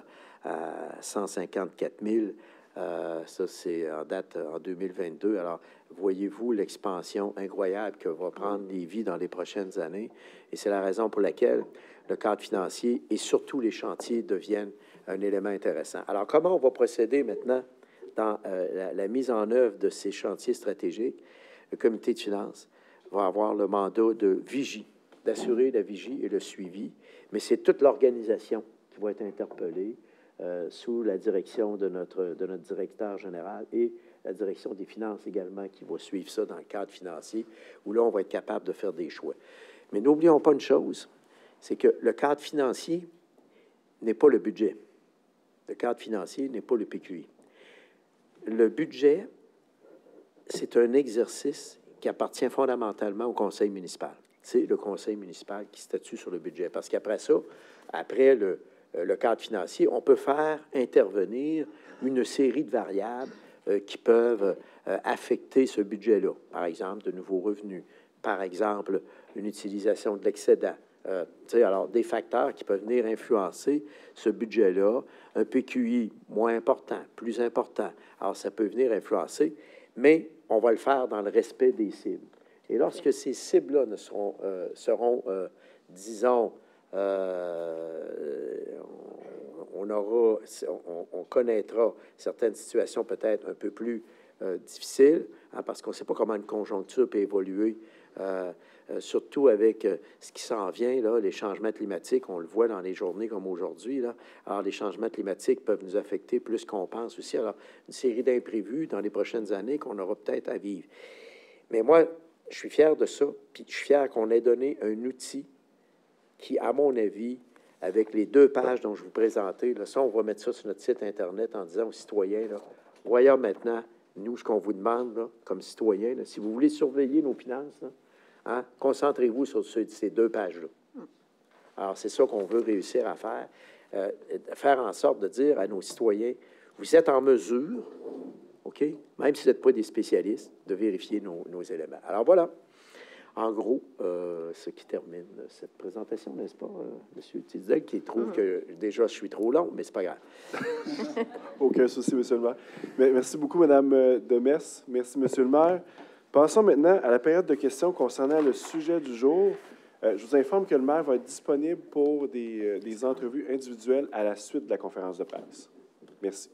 à cent cinquante-quatre mille. Euh, ça, c'est en date en deux mille vingt-deux. Alors, voyez-vous l'expansion incroyable que va prendre Lévis dans les prochaines années? Et c'est la raison pour laquelle le cadre financier et surtout les chantiers deviennent un élément intéressant. Alors, comment on va procéder maintenant dans euh, la, la mise en œuvre de ces chantiers stratégiques? Le comité de finances va avoir le mandat de vigie, d'assurer la vigie et le suivi, mais c'est toute l'organisation qui va être interpellée Euh, sous la direction de notre, de notre directeur général et la direction des finances également qui va suivre ça dans le cadre financier, où là, on va être capable de faire des choix. Mais n'oublions pas une chose, c'est que le cadre financier n'est pas le budget. Le cadre financier n'est pas le P Q I. Le budget, c'est un exercice qui appartient fondamentalement au conseil municipal. C'est le conseil municipal qui statue sur le budget. Parce qu'après ça, après le le cadre financier, on peut faire intervenir une série de variables euh, qui peuvent euh, affecter ce budget-là. Par exemple, de nouveaux revenus. Par exemple, une utilisation de l'excédent. Euh, alors, des facteurs qui peuvent venir influencer ce budget-là. Un P Q I moins important, plus important. Alors, ça peut venir influencer, mais on va le faire dans le respect des cibles. Et lorsque ces cibles-là ne seront, euh, seront euh, disons, euh, on, aura, on, on connaîtra certaines situations peut-être un peu plus euh, difficiles, hein, parce qu'on ne sait pas comment une conjoncture peut évoluer, euh, euh, surtout avec euh, ce qui s'en vient, là, les changements climatiques, on le voit dans les journées comme aujourd'hui, là. Alors, les changements climatiques peuvent nous affecter plus qu'on pense aussi. Alors, une série d'imprévus dans les prochaines années qu'on aura peut-être à vivre. Mais moi, je suis fier de ça, puis je suis fier qu'on ait donné un outil qui, à mon avis, avec les deux pages dont je vous présentais, là, ça, on va mettre ça sur notre site Internet en disant aux citoyens, là, voyons maintenant, nous, ce qu'on vous demande, là, comme citoyens, là, si vous voulez surveiller nos finances, là, hein, concentrez-vous sur ce, ces deux pages-là. Alors, c'est ça qu'on veut réussir à faire, euh, faire en sorte de dire à nos citoyens, vous êtes en mesure, OK, même si vous n'êtes pas des spécialistes, de vérifier nos, nos éléments. Alors, voilà. En gros, euh, ce qui termine cette présentation, n'est-ce pas, euh, M. Tisdale, qui trouve mmh. que déjà je suis trop long, mais c'est pas grave. Aucun souci, M. le maire. Mais merci beaucoup, Mme Demers. Merci, M. le maire. Passons maintenant à la période de questions concernant le sujet du jour. Euh, je vous informe que le maire va être disponible pour des, euh, des entrevues individuelles à la suite de la conférence de presse. Merci.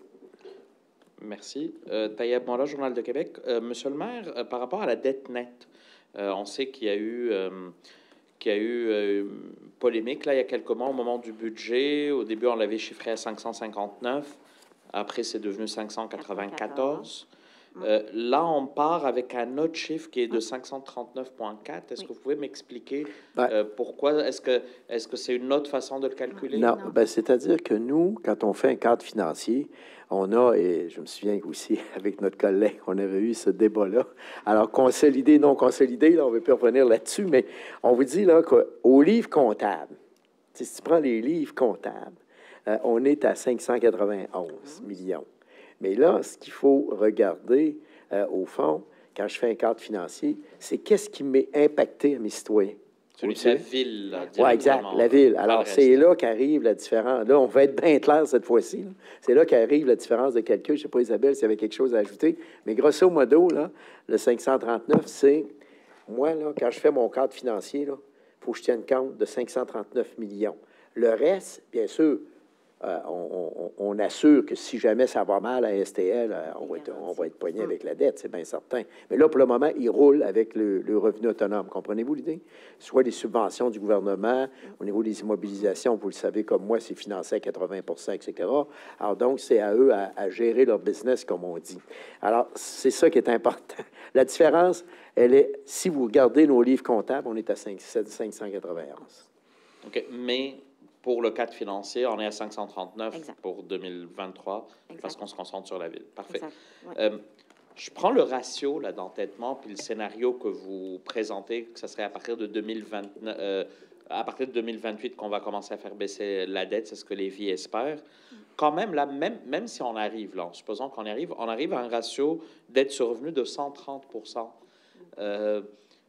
Merci. Euh, Taïeb Mola, Journal de Québec. Euh, Monsieur le maire, euh, par rapport à la dette nette, Euh, on sait qu'il y a eu, euh, qu'il y a eu euh, polémique là, il y a quelques mois au moment du budget. Au début, on l'avait chiffré à cinq cent cinquante-neuf. Après, c'est devenu cinq cent quatre-vingt-quatorze. Euh, là, on part avec un autre chiffre qui est de cinq cent trente-neuf virgule quatre. Est-ce oui. que vous pouvez m'expliquer euh, pourquoi? Est-ce que est-ce que c'est une autre façon de le calculer? Non, ben, c'est-à-dire que nous, quand on fait un cadre financier, on a, et je me souviens aussi, avec notre collègue, on avait eu ce débat-là. Alors, consolidé, non consolidé, là, on ne veut plus revenir là-dessus, mais on vous dit là qu'au livre comptable, si tu prends les livres comptables, euh, on est à cinq cent quatre-vingt-onze millions. Mais là, ce qu'il faut regarder, euh, au fond, quand je fais un cadre financier, c'est qu'est-ce qui m'est impacté à mes citoyens. Celui de la ville, là. Oui, exact, la ville. Alors, c'est là qu'arrive la différence. Là, on va être bien clair cette fois-ci. C'est là qu'arrive la différence de calcul. Je ne sais pas, Isabelle, s'il y avait quelque chose à ajouter. Mais grosso modo, là, le cinq cent trente-neuf, c'est... Moi, là, quand je fais mon cadre financier, il faut que je tienne compte de cinq cent trente-neuf millions. Le reste, bien sûr... Euh, on, on, on assure que si jamais ça va mal à S T L, euh, on, va être, on va être poigné avec la dette, c'est bien certain. Mais là, pour le moment, il roule avec le, le revenu autonome. Comprenez-vous l'idée? Soit les subventions du gouvernement, au niveau des immobilisations, vous le savez comme moi, c'est financé à quatre-vingts pour cent, et cetera. Alors donc, c'est à eux à, à gérer leur business, comme on dit. Alors, c'est ça qui est important. La différence, elle est, si vous regardez nos livres comptables, on est à cinq cent quatre-vingt-onze. OK, mais... Pour le cadre financier, on est à cinq cent trente-neuf exact. Pour deux mille vingt-trois, exact. Parce qu'on se concentre sur la ville. Parfait. Ouais. Euh, je prends le ratio d'entêtement puis le scénario que vous présentez, que ce serait à partir de deux mille vingt, euh, à partir de deux mille vingt-huit qu'on va commencer à faire baisser la dette, c'est ce que les Lévis espèrent. Mm. Quand même, là, même, même si on arrive, là, en supposant qu'on arrive, on arrive à un ratio dette sur revenu de cent trente pour cent. Mm. Euh,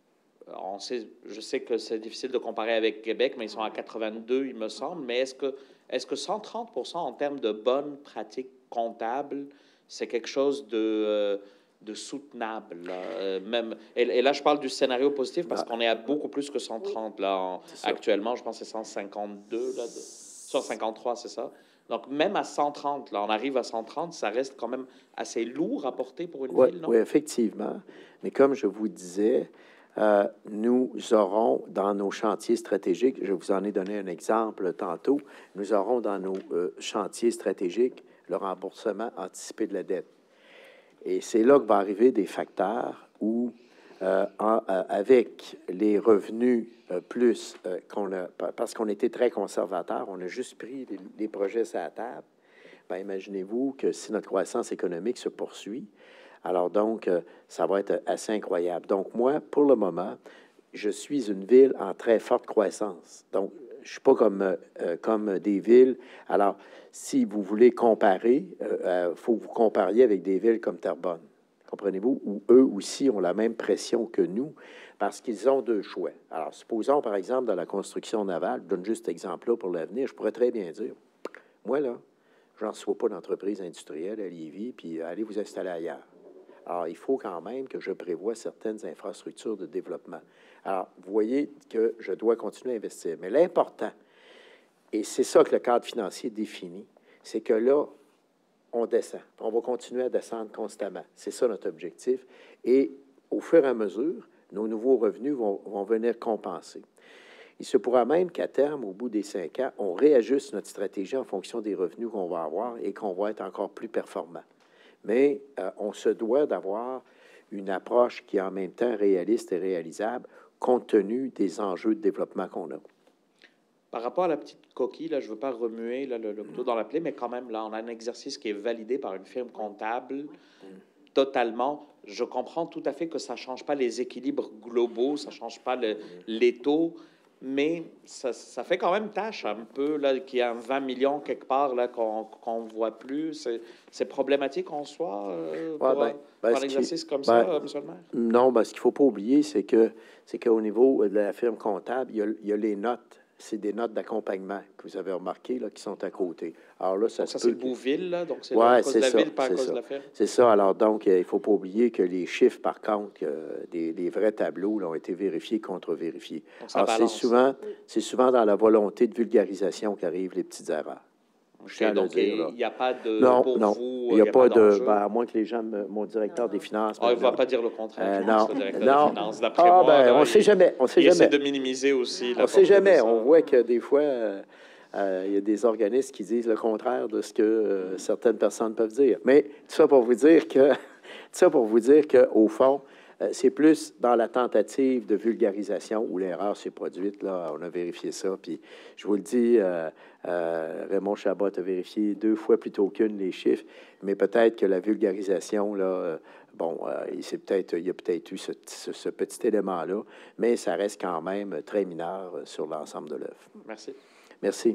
On sait, je sais que c'est difficile de comparer avec Québec, mais ils sont à quatre-vingt-deux, il me semble. Mais est-ce que, est-ce que cent trente pour cent en termes de bonnes pratiques comptables, c'est quelque chose de, de soutenable? Là? Même, et, et là, je parle du scénario positif parce qu'on est à beaucoup plus que cent trente. Là, en, actuellement, je pense que c'est cent cinquante-deux, là, de, cent cinquante-trois, c'est ça? Donc, même à cent trente, là, on arrive à cent trente, ça reste quand même assez lourd à porter pour une oui, ville, non? Oui, effectivement. Mais comme je vous disais... Euh, nous aurons dans nos chantiers stratégiques, je vous en ai donné un exemple tantôt, nous aurons dans nos euh, chantiers stratégiques le remboursement anticipé de la dette. Et c'est là que va arriver des facteurs où, euh, en, euh, avec les revenus euh, plus euh, qu'on a, parce qu'on était très conservateur, on a juste pris les, les projets sur la table. Bien, imaginez-vous que si notre croissance économique se poursuit, alors donc, euh, ça va être assez incroyable. Donc, moi, pour le moment, je suis une ville en très forte croissance. Donc, je ne suis pas comme, euh, comme des villes. Alors, si vous voulez comparer, il euh, euh, faut que vous compariez avec des villes comme Terrebonne, comprenez-vous, où eux aussi ont la même pression que nous, parce qu'ils ont deux choix. Alors, supposons, par exemple, dans la construction navale, je donne juste cet exemple-là pour l'avenir, je pourrais très bien dire, moi, là, je n'en reçois pas d'entreprise industrielle à Lévis, puis allez vous installer ailleurs. Alors, il faut quand même que je prévoie certaines infrastructures de développement. Alors, vous voyez que je dois continuer à investir. Mais l'important, et c'est ça que le cadre financier définit, c'est que là, on descend. On va continuer à descendre constamment. C'est ça notre objectif. Et au fur et à mesure, nos nouveaux revenus vont, vont venir compenser. Il se pourra même qu'à terme, au bout des cinq ans, on réajuste notre stratégie en fonction des revenus qu'on va avoir et qu'on va être encore plus performant. Mais euh, on se doit d'avoir une approche qui est en même temps réaliste et réalisable compte tenu des enjeux de développement qu'on a. Par rapport à la petite coquille, là, je ne veux pas remuer là, le, le couteau dans la plaie, mais quand même, là, on a un exercice qui est validé par une firme comptable totalement. Je comprends tout à fait que ça ne change pas les équilibres globaux, ça ne change pas le, les taux, mais ça, ça fait quand même tâche un peu là, qu'il y a un vingt millions quelque part là, qu'on qu'on ne voit plus. C'est problématique en soi euh, pour, ouais, ben, ben, un exercice qui, comme ben, ça, euh, monsieur le maire? Non, ben, ce qu'il ne faut pas oublier, c'est que c'est qu'au niveau de la firme comptable, il y a, il y a les notes. C'est des notes d'accompagnement que vous avez remarquées là, qui sont à côté. Alors là, ça, ça c'est le Bouville, là, donc c'est ouais, à cause de la ça, ville, pas à cause ça. de la ferme. C'est ça. Alors donc, il ne faut pas oublier que les chiffres, par contre, euh, des, les vrais tableaux là, ont été vérifiés, contre-vérifiés. Alors c'est souvent, c'est souvent dans la volonté de vulgarisation qu'arrivent les petites erreurs. Okay, donc, il n'y a pas de... Non, pour non, vous, il n'y a, a, pas, pas de... Ben, à moins que les gens... Me, mon directeur non, des finances... Oh, il ne va pas dire le contraire. Euh, non, le directeur non. des finances, d'après ah, moi, ben, là, on ne sait jamais. On sait il jamais. essaie de minimiser aussi. On ne sait jamais. On voit que des fois, euh, euh, il y a des organismes qui disent le contraire de ce que euh, certaines personnes peuvent dire. Mais tout ça pour vous dire que... tout ça pour vous dire qu'au fond, euh, c'est plus dans la tentative de vulgarisation où l'erreur s'est produite. Là, on a vérifié ça. Puis, je vous le dis, euh, euh, Raymond Chabot a vérifié deux fois plutôt qu'une les chiffres, mais peut-être que la vulgarisation, là, euh, bon, euh, il, peut-être, il y a peut-être eu ce, ce, ce petit élément-là, mais ça reste quand même très mineur sur l'ensemble de l'œuvre. Merci. Merci.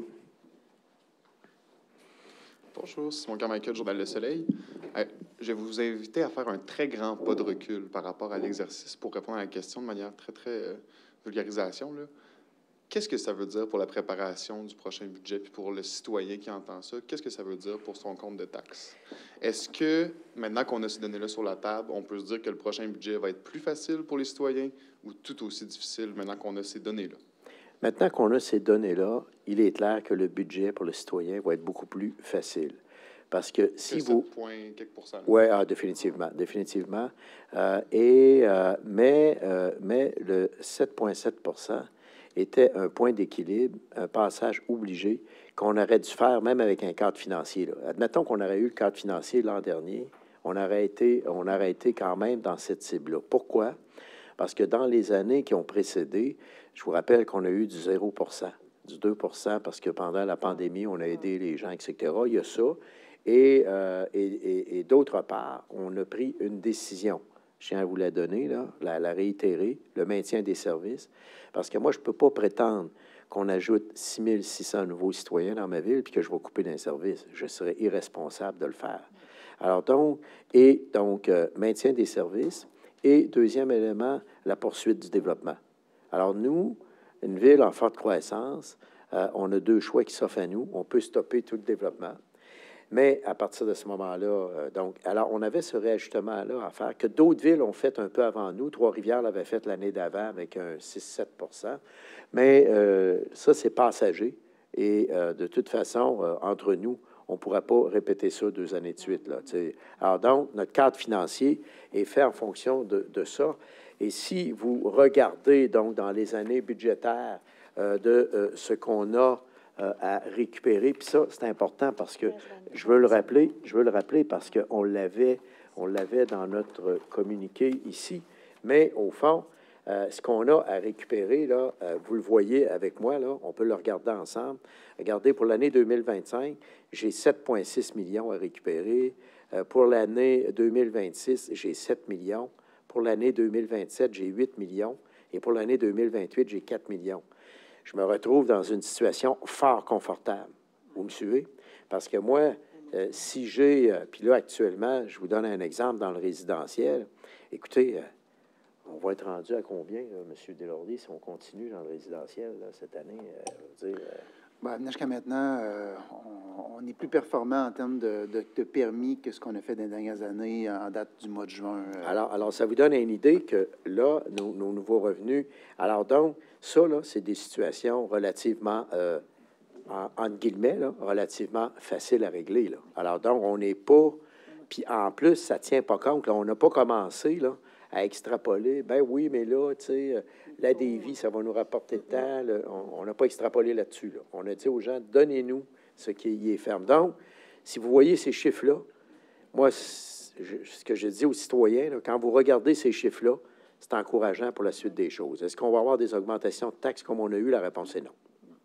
Bonjour, Simon Carmichael, Journal Le Soleil. Euh, je vais vous inviter à faire un très grand pas de recul par rapport à l'exercice pour répondre à la question de manière très, très euh, vulgarisation. Qu'est-ce que ça veut dire pour la préparation du prochain budget puis pour le citoyen qui entend ça? Qu'est-ce que ça veut dire pour son compte de taxes? Est-ce que, maintenant qu'on a ces données-là sur la table, on peut se dire que le prochain budget va être plus facile pour les citoyens ou tout aussi difficile maintenant qu'on a ces données-là? Maintenant qu'on a ces données-là, il est clair que le budget pour le citoyen va être beaucoup plus facile. Parce que si vous... sept points quelques pourcents. Oui, ah, définitivement, définitivement. Euh, et, euh, mais, euh, mais le sept virgule sept pour cent était un point d'équilibre, un passage obligé qu'on aurait dû faire même avec un cadre financier. Là. Admettons qu'on aurait eu le cadre financier l'an dernier, on aurait été, on aurait été quand même dans cette cible-là. Pourquoi? Parce que dans les années qui ont précédé, je vous rappelle qu'on a eu du zéro pour cent, du deux pour cent, parce que pendant la pandémie, on a aidé les gens, et cetera. Il y a ça. Et, euh, et, et, et d'autre part, on a pris une décision. Je tiens à vous la donner, là, la, la réitérer, le maintien des services. Parce que moi, je ne peux pas prétendre qu'on ajoute six mille six cents nouveaux citoyens dans ma ville puis que je vais couper d'un service. Je serais irresponsable de le faire. Alors donc, et donc, euh, maintien des services. Et deuxième élément, la poursuite du développement. Alors nous, une ville en forte croissance, euh, on a deux choix qui s'offrent à nous. On peut stopper tout le développement. Mais à partir de ce moment-là, euh, donc, alors on avait ce réajustement-là à faire que d'autres villes ont fait un peu avant nous. Trois-Rivières l'avait fait l'année d'avant avec un six à sept pour cent. Mais euh, ça, c'est passager. Et euh, de toute façon, euh, entre nous, on ne pourra pas répéter ça deux années de suite. Là, t'sais. Alors donc, notre cadre financier est fait en fonction de, de ça. Et si vous regardez donc dans les années budgétaires euh, de euh, ce qu'on a euh, à récupérer, puis ça, c'est important parce que je veux le rappeler, je veux le rappeler parce qu'on l'avait, on l'avait dans notre communiqué ici, mais au fond, euh, ce qu'on a à récupérer, là, euh, vous le voyez avec moi, là, on peut le regarder ensemble. Regardez, pour l'année deux mille vingt-cinq, j'ai sept virgule six millions à récupérer. Euh, pour l'année deux mille vingt-six, j'ai sept millions. Pour l'année deux mille vingt-sept, j'ai huit millions. Et pour l'année deux mille vingt-huit, j'ai quatre millions. Je me retrouve dans une situation fort confortable. Vous me suivez? Parce que moi, euh, si j'ai, euh, puis là, actuellement, je vous donne un exemple dans le résidentiel. Écoutez, euh, on va être rendu à combien, là, M. Deslordies, si on continue dans le résidentiel là, cette année? Euh, je veux dire, euh, Ben, jusqu'à maintenant, euh, on, on est plus performant en termes de, de, de permis que ce qu'on a fait dans les dernières années en date du mois de juin. Euh. Alors, alors, ça vous donne une idée que là, nos, nos nouveaux revenus... Alors donc, ça, là, c'est des situations relativement, euh, en, entre guillemets, là, relativement faciles à régler. Là. Alors donc, on n'est pas... Puis en plus, ça ne tient pas compte. Là, on n'a pas commencé là, à extrapoler. Ben oui, mais là, tu sais, la dévie, ça va nous rapporter de temps. Là. On n'a pas extrapolé là-dessus. Là. On a dit aux gens, donnez-nous ce qui y est ferme. Donc, si vous voyez ces chiffres-là, moi, je, ce que je dis aux citoyens, là, quand vous regardez ces chiffres-là, c'est encourageant pour la suite des choses. Est-ce qu'on va avoir des augmentations de taxes comme on a eu? La réponse est non.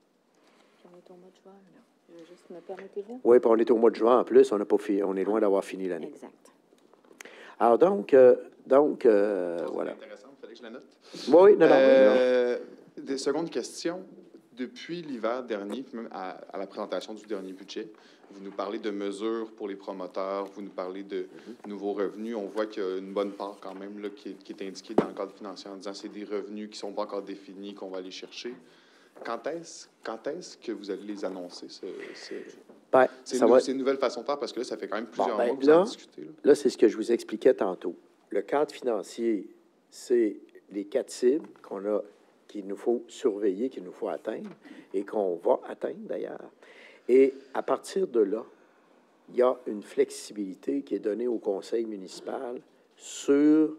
On est au mois de juin, là. Je veux juste, me permettez-vous? Oui, puis on est au mois de juin en plus. On, n'a pas fi... on est loin d'avoir fini l'année. Exact. Alors donc, euh, donc euh, voilà. C'est intéressant, il fallait que je la note. Oui, non, non. Euh, non. Des secondes questions. Depuis l'hiver dernier, puis même à, à la présentation du dernier budget, vous nous parlez de mesures pour les promoteurs, vous nous parlez de mm-hmm. nouveaux revenus. On voit qu'il y a une bonne part quand même là, qui, est, qui est indiquée dans le cadre financier en disant que c'est des revenus qui ne sont pas encore définis, qu'on va aller chercher. Quand est-ce, quand est-ce que vous allez les annoncer, ce, ce, ben, ces, ça nou- va... ces nouvelles façons de faire? Parce que là, ça fait quand même plusieurs bon, ben, mois que vous là, en discutez. Là, là c'est ce que je vous expliquais tantôt. Le cadre financier, c'est les quatre cibles qu'on a, qu'il nous faut surveiller, qu'il nous faut atteindre, et qu'on va atteindre d'ailleurs. Et à partir de là, il y a une flexibilité qui est donnée au conseil municipal sur,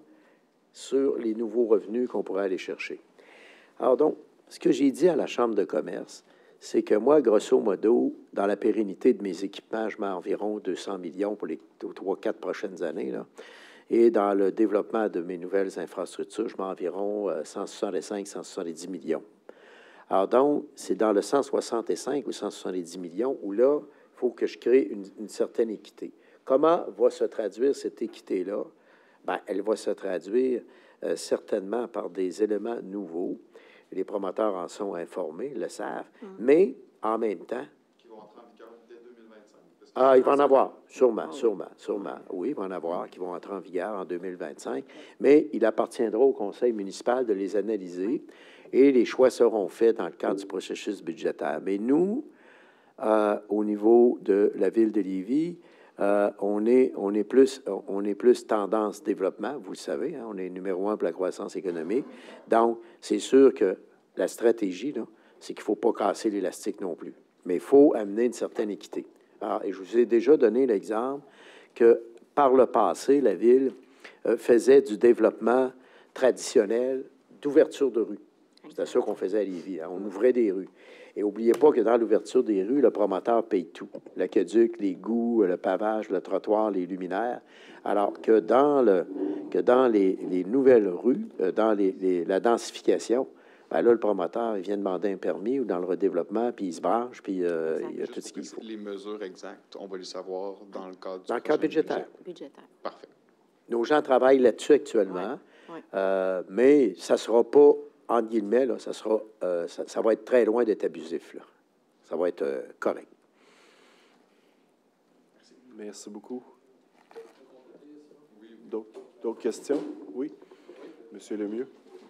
sur les nouveaux revenus qu'on pourrait aller chercher. Alors donc, ce que j'ai dit à la Chambre de commerce, c'est que moi, grosso modo, dans la pérennité de mes équipements, je mets environ deux cents millions pour les trois, quatre prochaines années, là. Et dans le développement de mes nouvelles infrastructures, je mets environ cent soixante-cinq, cent soixante-dix millions. Alors donc, c'est dans le cent soixante-cinq ou cent soixante-dix millions où là, il faut que je crée une, une certaine équité. Comment va se traduire cette équité-là? Bien, elle va se traduire euh, certainement par des éléments nouveaux. Les promoteurs en sont informés, le savent, mmh. mais en même temps... Qui vont entrer en vigueur dès deux mille vingt-cinq. Ah, il va en avoir, sûrement, sûrement, sûrement. Oui, il va en avoir qui vont entrer en vigueur en deux mille vingt-cinq, mais il appartiendra au conseil municipal de les analyser et les choix seront faits dans le cadre du processus budgétaire. Mais nous, euh, au niveau de la ville de Lévis, euh, on, est, on, est plus, on est plus tendance développement, vous le savez, hein, on est numéro un pour la croissance économique. Donc, c'est sûr que la stratégie, là, c'est qu'il ne faut pas casser l'élastique non plus, mais il faut amener une certaine équité. Alors, et je vous ai déjà donné l'exemple que, par le passé, la ville euh, faisait du développement traditionnel d'ouverture de rue. C'était ça qu'on faisait à Lévis. Hein? On ouvrait des rues. Et n'oubliez pas que dans l'ouverture des rues, le promoteur paye tout. L'aqueduc, les goûts, le pavage, le trottoir, les luminaires. Alors que dans, le, que dans les, les nouvelles rues, dans les, les, la densification, ben là, le promoteur, il vient demander un permis ou dans le redéveloppement, puis il se branche, puis euh, il y a tout ce qu'il faut. Les mesures exactes, on va les savoir dans le cadre du Dans le cadre budgétaire. budgétaire. Parfait. Nos gens travaillent là-dessus actuellement, ouais. Ouais. Euh, mais ça ne sera pas, entre guillemets, là, ça, sera, euh, ça, ça va être très loin d'être abusif. Là. Ça va être euh, correct. Merci, Merci beaucoup. D'autres, d'autres questions? Oui? Monsieur Lemieux.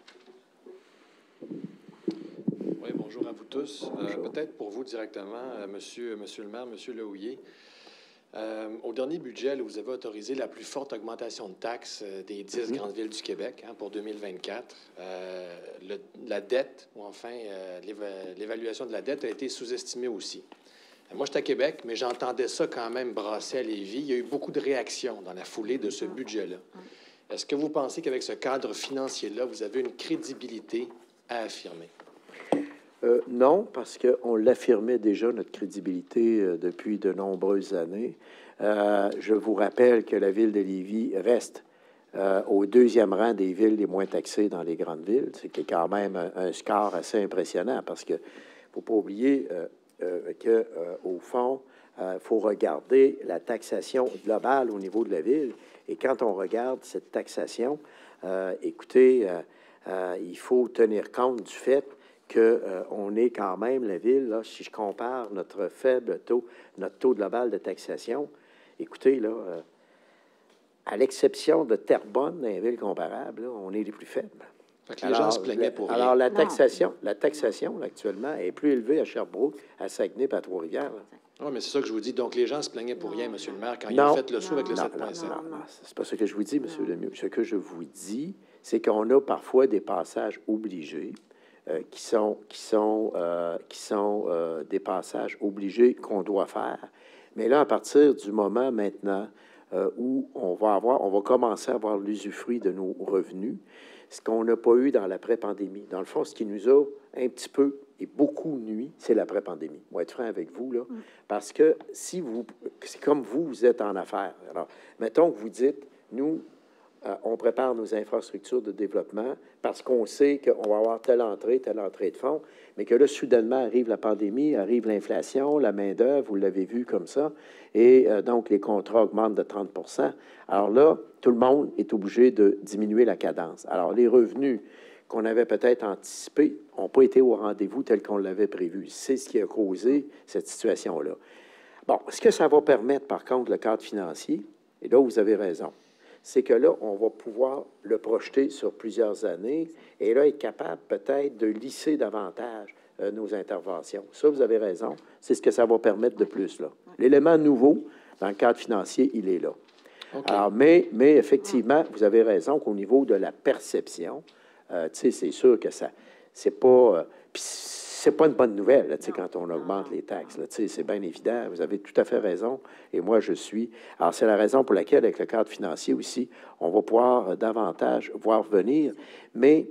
Oui, bonjour à vous tous. Euh, peut-être pour vous directement, euh, monsieur, monsieur le maire, monsieur Lehouillier. Euh, au dernier budget, là, vous avez autorisé la plus forte augmentation de taxes euh, des dix mmh. grandes villes du Québec hein, pour deux mille vingt-quatre. Euh, le, la dette, ou enfin euh, l'éva l'évaluation de la dette a été sous-estimée aussi. Euh, moi, je suis à Québec, mais j'entendais ça quand même brasser à Lévis. Il y a eu beaucoup de réactions dans la foulée de ce budget-là. Est-ce que vous pensez qu'avec ce cadre financier-là, vous avez une crédibilité à affirmer? Euh, non, parce qu'on l'affirmait déjà, notre crédibilité, euh, depuis de nombreuses années. Euh, je vous rappelle que la ville de Lévis reste euh, au deuxième rang des villes les moins taxées dans les grandes villes, ce qui est quand même un, un score assez impressionnant, parce que faut pas oublier euh, euh, que, euh, au fond, il euh, faut regarder la taxation globale au niveau de la ville. Et quand on regarde cette taxation, euh, écoutez, euh, euh, il faut tenir compte du fait qu'on euh, est quand même, la Ville, là, si je compare notre faible taux, notre taux global de taxation, écoutez, là, euh, à l'exception de Terrebonne, dans les villes comparables, là, on est les plus faibles. Fait que les alors, gens se plaignaient pour rien. Alors, la taxation, la taxation là, actuellement, est plus élevée à Sherbrooke, à Saguenay et à Trois-Rivières. Oui, mais c'est ça que je vous dis. Donc, les gens se plaignaient pour rien, M. le maire, quand non. ils ont fait le saut avec le sept virgule sept. Non, non, non, c'est pas ce que je vous dis, M. Lemieux. Ce que je vous dis, c'est qu'on a parfois des passages obligés euh, qui sont, qui sont, euh, qui sont euh, des passages obligés qu'on doit faire. Mais là, à partir du moment maintenant euh, où on va avoir, on va commencer à avoir l'usufruit de nos revenus, ce qu'on n'a pas eu dans l'après-pandémie. Dans le fond, ce qui nous a un petit peu et beaucoup nuit, c'est l'après-pandémie. On va être franc avec vous, là, parce que si vous, c'est comme vous, vous êtes en affaires. Alors, mettons que vous dites, nous, euh, on prépare nos infrastructures de développement parce qu'on sait qu'on va avoir telle entrée, telle entrée de fonds, mais que là, soudainement, arrive la pandémie, arrive l'inflation, la main-d'œuvre, vous l'avez vu comme ça, et euh, donc les contrats augmentent de trente pour cent. Alors là, tout le monde est obligé de diminuer la cadence. Alors, les revenus qu'on avait peut-être anticipés n'ont pas été au rendez-vous tel qu'on l'avait prévu. C'est ce qui a causé cette situation-là. Bon, ce que ça va permettre, par contre, le cadre financier, et là, vous avez raison, c'est que là, on va pouvoir le projeter sur plusieurs années et là, être capable peut-être de lisser davantage euh, nos interventions. Ça, vous avez raison, c'est ce que ça va permettre de plus, là. L'élément nouveau dans le cadre financier, il est là. Okay. Alors, mais, mais effectivement, vous avez raison qu'au niveau de la perception, euh, tu sais, c'est sûr que ça, c'est pas... Euh, c'est pas une bonne nouvelle, là, quand on augmente les taxes. C'est bien évident. Vous avez tout à fait raison. Et moi, je suis... Alors, c'est la raison pour laquelle, avec le cadre financier aussi, on va pouvoir euh, davantage voir venir. Mais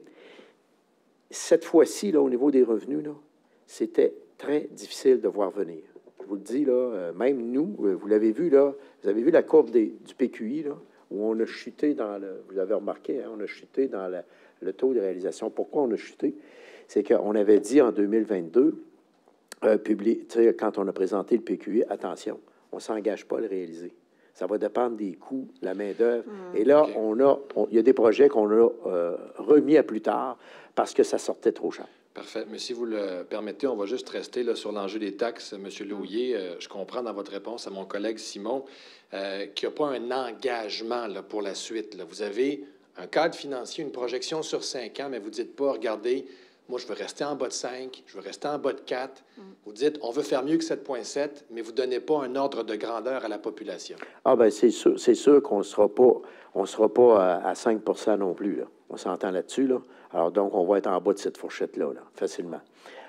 cette fois-ci, là, au niveau des revenus, là, c'était très difficile de voir venir. Je vous le dis, là, euh, même nous, euh, vous l'avez vu, là, vous avez vu la courbe des, du P Q I, là, où on a chuté dans le... Vous l'avez remarqué, hein, on a chuté dans la, le taux de réalisation. Pourquoi on a chuté? C'est qu'on avait dit en deux mille vingt-deux, euh, publié, quand on a présenté le P Q I, attention, on ne s'engage pas à le réaliser. Ça va dépendre des coûts, de la main-d'œuvre. Mmh, Et là, okay. on a, on, il y a des projets qu'on a euh, remis à plus tard parce que ça sortait trop cher. Parfait. Mais si vous le permettez, on va juste rester là, sur l'enjeu des taxes. Monsieur Lehouillier, euh, je comprends dans votre réponse à mon collègue Simon euh, qu'il n'y a pas un engagement là, pour la suite. Là. Vous avez un cadre financier, une projection sur cinq ans, mais vous ne dites pas, regardez, moi, je veux rester en bas de cinq, je veux rester en bas de quatre. Mm. Vous dites, on veut faire mieux que sept virgule sept, mais vous ne donnez pas un ordre de grandeur à la population. Ah, bien, c'est sûr, c'est sûr qu'on ne sera pas, on sera pas à, à cinq pour cent non plus, là. On s'entend là-dessus, là. Alors, donc, on va être en bas de cette fourchette-là, là, facilement.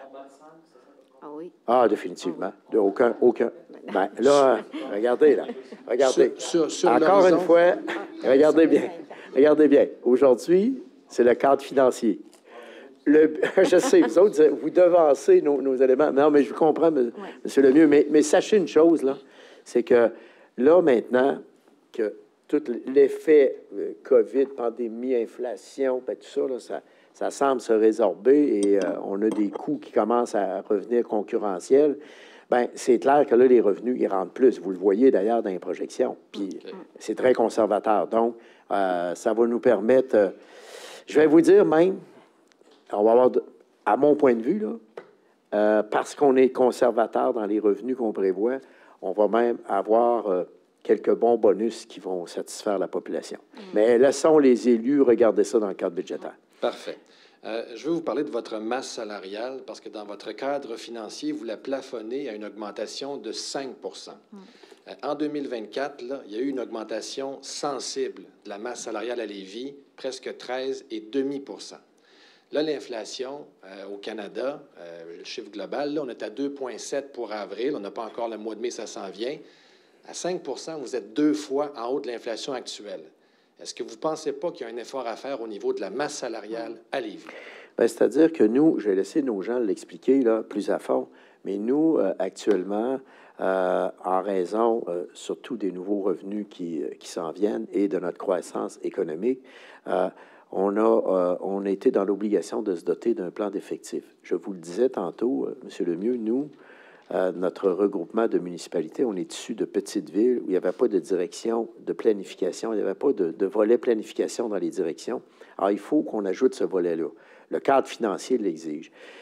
Ah oui. Ah, définitivement. De aucun, aucun. Ben, là, regardez, là. Regardez. Sur, sur, sur Encore une fois, regardez bien. Regardez bien. Aujourd'hui, c'est le cadre financier. Le, je sais, vous autres, vous devancez nos, nos éléments. Non, mais je vous comprends, M. Ouais. Lemieux. Mais, mais sachez une chose, là, c'est que là, maintenant, que tout l'effet euh, COVID, pandémie, inflation, ben, tout ça, là, ça, ça semble se résorber et euh, on a des coûts qui commencent à revenir concurrentiels. Bien, c'est clair que là, les revenus, ils rentrent plus. Vous le voyez d'ailleurs dans les projections. Puis, okay. c'est très conservateur. Donc, euh, ça va nous permettre... Euh, je vais vous dire même... On va avoir, de, à mon point de vue, là, euh, parce qu'on est conservateur dans les revenus qu'on prévoit, on va même avoir euh, quelques bons bonus qui vont satisfaire la population. Mmh. Mais laissons les élus regarder ça dans le cadre budgétaire. Parfait. Euh, je veux vous parler de votre masse salariale parce que dans votre cadre financier, vous la plafonnez à une augmentation de cinq pour cent. Mmh. Euh, en deux mille vingt-quatre, là, il y a eu une augmentation sensible de la masse salariale à Lévis, presque treize virgule cinq pour cent. Là, l'inflation euh, au Canada, euh, le chiffre global, là, on est à deux virgule sept pour avril. On n'a pas encore le mois de mai, ça s'en vient. À cinq pour cent, vous êtes deux fois en haut de l'inflation actuelle. Est-ce que vous ne pensez pas qu'il y a un effort à faire au niveau de la masse salariale à Lévis? Bien, c'est-à-dire que nous, je vais laisser nos gens l'expliquer là, plus à fond, mais nous, euh, actuellement, euh, en raison euh, surtout des nouveaux revenus qui, qui s'en viennent et de notre croissance économique, euh, On a, euh, on a été dans l'obligation de se doter d'un plan d'effectifs. Je vous le disais tantôt, euh, M. Lemieux, nous, euh, notre regroupement de municipalités, on est issu de petites villes où il n'y avait pas de direction de planification, il n'y avait pas de, de volet planification dans les directions. Alors, il faut qu'on ajoute ce volet-là. Le cadre financier l'exige.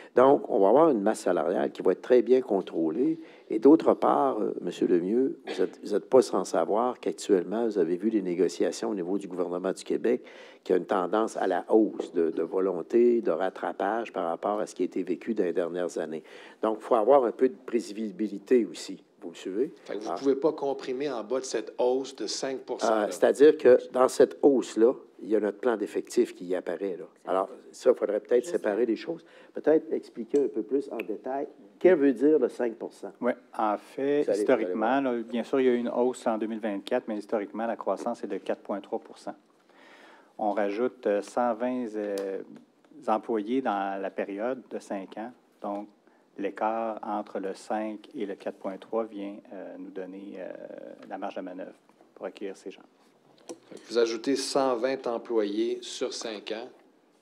Donc, on va avoir une masse salariale qui va être très bien contrôlée. Et d'autre part, euh, M. Lemieux, vous n'êtes pas sans savoir qu'actuellement, vous avez vu les négociations au niveau du gouvernement du Québec qui a une tendance à la hausse de, de volonté, de rattrapage par rapport à ce qui a été vécu dans les dernières années. Donc, il faut avoir un peu de prévisibilité aussi. Vous me suivez? Fait que vous ne pouvez pas comprimer en bas de cette hausse de cinq euh, C'est-à-dire que dans cette hausse-là, il y a notre plan d'effectifs qui y apparaît. Là. Alors, ça, il faudrait peut-être séparer les choses. Peut-être expliquer un peu plus en détail qu'est-ce que veut dire le cinq pour cent. Oui, en fait, allez, historiquement, là, bien sûr, il y a eu une hausse en deux mille vingt-quatre, mais historiquement, la croissance est de quatre virgule trois pour cent. On rajoute cent vingt euh, employés dans la période de cinq ans. Donc, l'écart entre le cinq et le quatre virgule trois vient euh, nous donner euh, la marge de manœuvre pour accueillir ces gens. Vous ajoutez cent vingt employés sur cinq ans.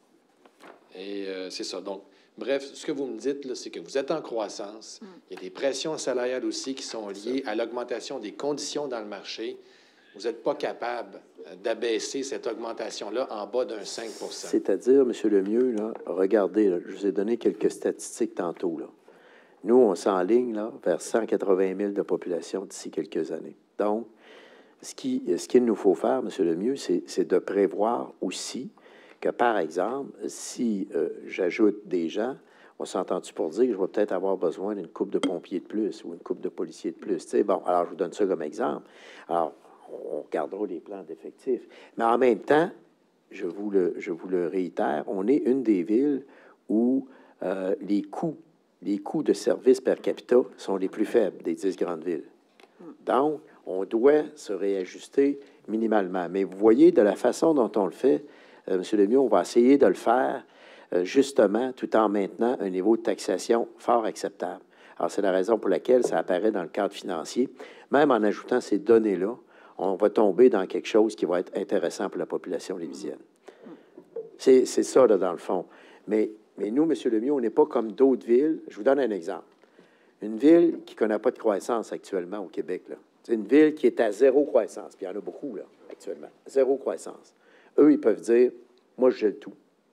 Et euh, c'est ça. Donc, bref, ce que vous me dites, c'est que vous êtes en croissance. Mm. Il y a des pressions salariales aussi qui sont liées à l'augmentation des conditions dans le marché. Vous n'êtes pas capable d'abaisser cette augmentation-là en bas d'un cinq pour cent. C'est-à-dire, M. Lemieux, là, regardez, là, je vous ai donné quelques statistiques tantôt. Là. Nous, on s'enligne là, vers cent quatre-vingt mille de population d'ici quelques années. Donc, ce qui, ce qu'il nous faut faire, M. Lemieux, c'est de prévoir aussi que, par exemple, si euh, j'ajoute des gens, on s'entend-tu pour dire que je vais peut-être avoir besoin d'une couple de pompiers de plus ou une couple de policiers de plus. T'sais, bon, alors je vous donne ça comme exemple. Alors, on regardera les plans d'effectifs. Mais en même temps, je vous le, je vous le réitère, on est une des villes où euh, les coûts, les coûts de services per capita sont les plus faibles des dix grandes villes. Donc, on doit se réajuster minimalement. Mais vous voyez, de la façon dont on le fait, euh, M. Lemieux, on va essayer de le faire euh, justement tout en maintenant un niveau de taxation fort acceptable. Alors, c'est la raison pour laquelle ça apparaît dans le cadre financier. Même en ajoutant ces données-là, on va tomber dans quelque chose qui va être intéressant pour la population lévisienne. C'est ça, là, dans le fond. Mais, mais nous, M. Lemieux, on n'est pas comme d'autres villes. Je vous donne un exemple. Une ville qui ne connaît pas de croissance actuellement au Québec, là. C'est une ville qui est à zéro croissance, puis il y en a beaucoup, là, actuellement. Zéro croissance. Eux, ils peuvent dire, moi, je gèle tout.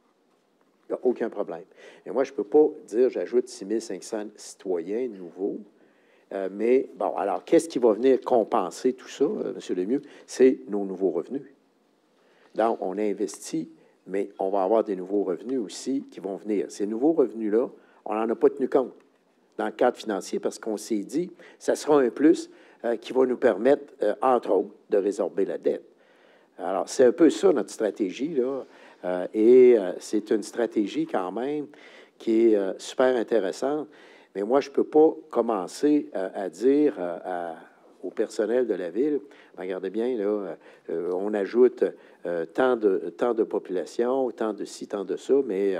Il n'y a aucun problème. Et moi, je ne peux pas dire, j'ajoute six mille cinq cents citoyens nouveaux. Euh, mais, bon, alors, qu'est-ce qui va venir compenser tout ça, euh, M. Lemieux? C'est nos nouveaux revenus. Donc, on a investi, mais on va avoir des nouveaux revenus aussi qui vont venir. Ces nouveaux revenus-là, on n'en a pas tenu compte dans le cadre financier parce qu'on s'est dit, ça sera un plus euh, qui va nous permettre, euh, entre autres, de résorber la dette. Alors, c'est un peu ça, notre stratégie, là. Euh, et euh, c'est une stratégie, quand même, qui est euh, super intéressante. Mais moi, je ne peux pas commencer euh, à dire euh, à, au personnel de la ville, regardez bien, là, euh, on ajoute euh, tant, de, tant de population, tant de ci, tant de ça, mais euh,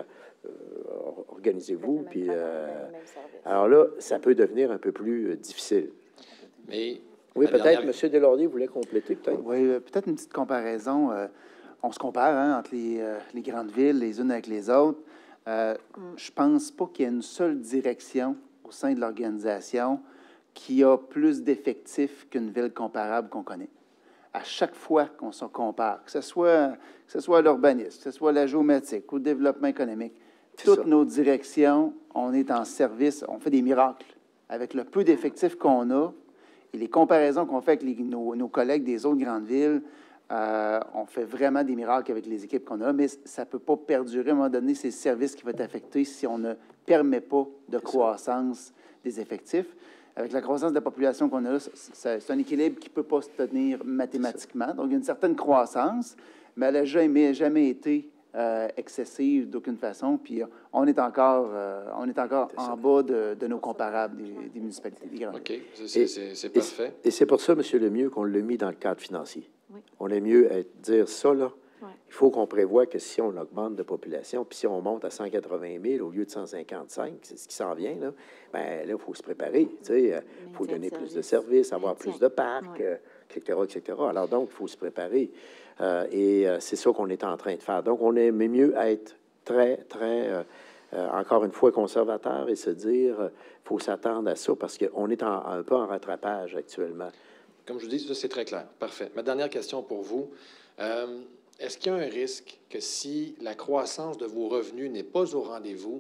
organisez-vous. Puis, euh, alors là, ça peut devenir un peu plus euh, difficile. Mais oui, peut-être, dernière... M. Deslauriers voulait compléter, peut-être. Oui, peut-être une petite comparaison. Euh, on se compare hein, entre les, euh, les grandes villes, les unes avec les autres. Euh, mm. Je pense pas qu'il y ait une seule direction au sein de l'organisation qui a plus d'effectifs qu'une ville comparable qu'on connaît. À chaque fois qu'on se compare, que ce soit, que ce soit l'urbanisme, que ce soit la géométrique ou le développement économique, toutes ça. Nos directions, on est en service, on fait des miracles. Avec le peu d'effectifs qu'on a et les comparaisons qu'on fait avec les, nos, nos collègues des autres grandes villes, Euh, on fait vraiment des miracles avec les équipes qu'on a, mais ça ne peut pas perdurer. À un moment donné, c'est le service qui va être affecté si on ne permet pas de croissance des effectifs. Avec la croissance de la population qu'on a là, c'est un équilibre qui ne peut pas se tenir mathématiquement. Donc, il y a une certaine croissance, mais elle n'a jamais, jamais été euh, excessive d'aucune façon. Puis, on est encore, euh, on est encore est en bas de, de nos comparables des, des municipalités. Des grandes. OK, c'est parfait. Et, et c'est pour ça, M. Lemieux, qu'on l'a mis dans le cadre financier. Oui. On est mieux à dire ça, là. Oui. Il faut qu'on prévoie que si on augmente de population, puis si on monte à cent quatre-vingt mille au lieu de cent cinquante-cinq, c'est ce qui s'en vient, là, bien là, il faut se préparer. Il faut donner plus de services, avoir plus de parcs, oui. euh, et cetera, et cetera. Alors donc, il faut se préparer. Euh, et euh, c'est ça qu'on est en train de faire. Donc, on aime mieux être très, très, euh, euh, encore une fois, conservateur et se dire, il euh, faut s'attendre à ça parce qu'on est en, un peu en rattrapage actuellement. Comme je vous dis, ça, c'est très clair. Parfait. Ma dernière question pour vous. Euh, Est-ce qu'il y a un risque que si la croissance de vos revenus n'est pas au rendez-vous,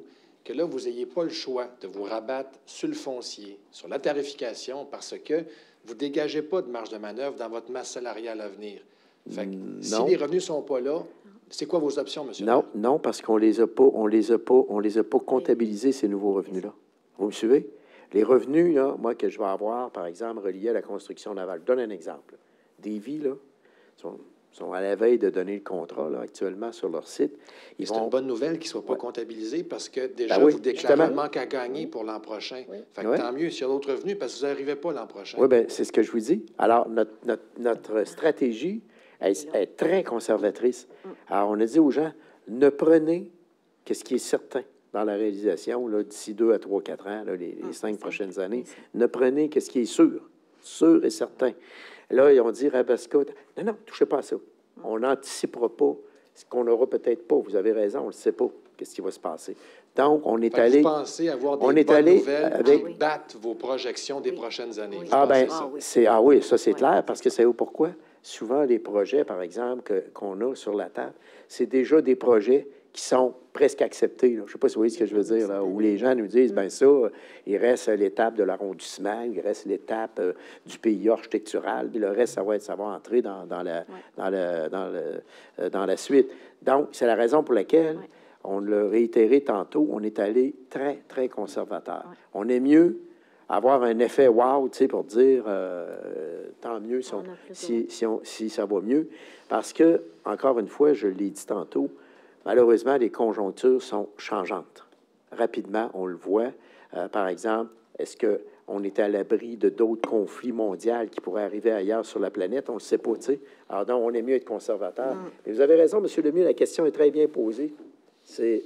que là, vous n'ayez pas le choix de vous rabattre sur le foncier, sur la tarification, parce que vous ne dégagez pas de marge de manœuvre dans votre masse salariale à venir. Fait que, si les revenus ne sont pas là, c'est quoi vos options, monsieur? Non, non, parce qu'on les a pas, on les a pas, on les a pas comptabilisés, ces nouveaux revenus-là. Vous me suivez? Les revenus, là, moi, que je vais avoir, par exemple, reliés à la construction navale. Je donne un exemple. Davy, là, sont, sont à la veille de donner le contrat, là, actuellement, sur leur site. C'est vont... une bonne nouvelle qu'ils ne soient pas ouais. comptabilisés parce que déjà, ben oui, vous déclarez un manque à gagner pour l'an prochain. Oui. Fait que oui. tant mieux s'il y a d'autres revenus parce que vous n'arrivez pas l'an prochain. Oui, bien, c'est ce que je vous dis. Alors, notre, notre, notre stratégie est, est très conservatrice. Alors, on a dit aux gens, ne prenez que ce qui est certain dans la réalisation, d'ici deux à trois, quatre ans, là, les, les cinq prochaines années, ne prenez que ce qui est sûr, sûr et certain. Là, ils ont dit, Rabasca, non, non, touchez pas à ça. On n'anticipera pas ce qu'on n'aura peut-être pas. Vous avez raison, on ne sait pas qu'est-ce qui va se passer. Donc, on est allé... Vous pensez avoir des on est bonnes allé nouvelles avec... qui battent vos projections des oui. prochaines années? Oui. Ah, bien, ah, oui. ah oui, ça, c'est oui. clair, parce que savez-vous pourquoi? Souvent, les projets, par exemple, que, qu'on a sur la table, c'est déjà des projets qui sont presque acceptés. Là. Je ne sais pas si vous voyez ce que je veux dire, là, où les gens nous disent, bien ça, il reste l'étape de l'arrondissement, il reste l'étape euh, du pays architectural, puis le reste, ça va être, ça va entrer dans, dans, la, ouais. dans, le, dans, le, euh, dans la suite. Donc, c'est la raison pour laquelle, ouais. on l'a réitéré tantôt, on est allé très, très conservateur. Ouais. On est mieux avoir un effet wow, tu sais, pour dire euh, tant mieux si, on, si, si, on, si ça va mieux. Parce que, encore une fois, je l'ai dit tantôt, malheureusement, les conjonctures sont changeantes. Rapidement, on le voit. Euh, par exemple, est-ce qu'on est à l'abri de d'autres conflits mondiaux qui pourraient arriver ailleurs sur la planète? On ne le sait pas, tu sais. Alors donc, on est mieux être conservateur. Mm. Mais vous avez raison, M. Lemieux, la question est très bien posée. C'est,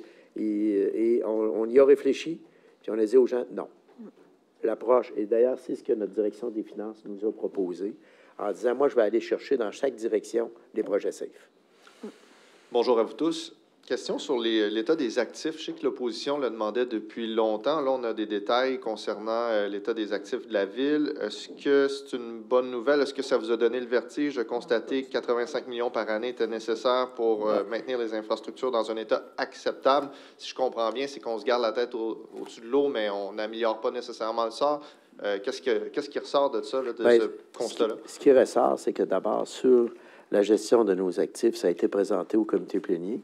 et, et on, on y a réfléchi, puis on a dit aux gens, non. L'approche, et d'ailleurs, c'est ce que notre direction des finances nous a proposé, en disant, moi, je vais aller chercher dans chaque direction des projets safe. Bonjour à vous tous. Question sur les, l'état des actifs. Je sais que l'opposition le demandait depuis longtemps. Là, on a des détails concernant euh, l'état des actifs de la ville. Est-ce que c'est une bonne nouvelle? Est-ce que ça vous a donné le vertige de constater que quatre-vingt-cinq millions par année étaient nécessaires pour euh, maintenir les infrastructures dans un état acceptable? Si je comprends bien, c'est qu'on se garde la tête au, au-dessus de l'eau, mais on n'améliore pas nécessairement le sort. Euh, qu'est-ce, que, qu'est-ce qui ressort de ça, là, de Bien, ce constat-là? Ce qui, ce qui ressort, c'est que d'abord, sur la gestion de nos actifs, ça a été présenté au comité plénier.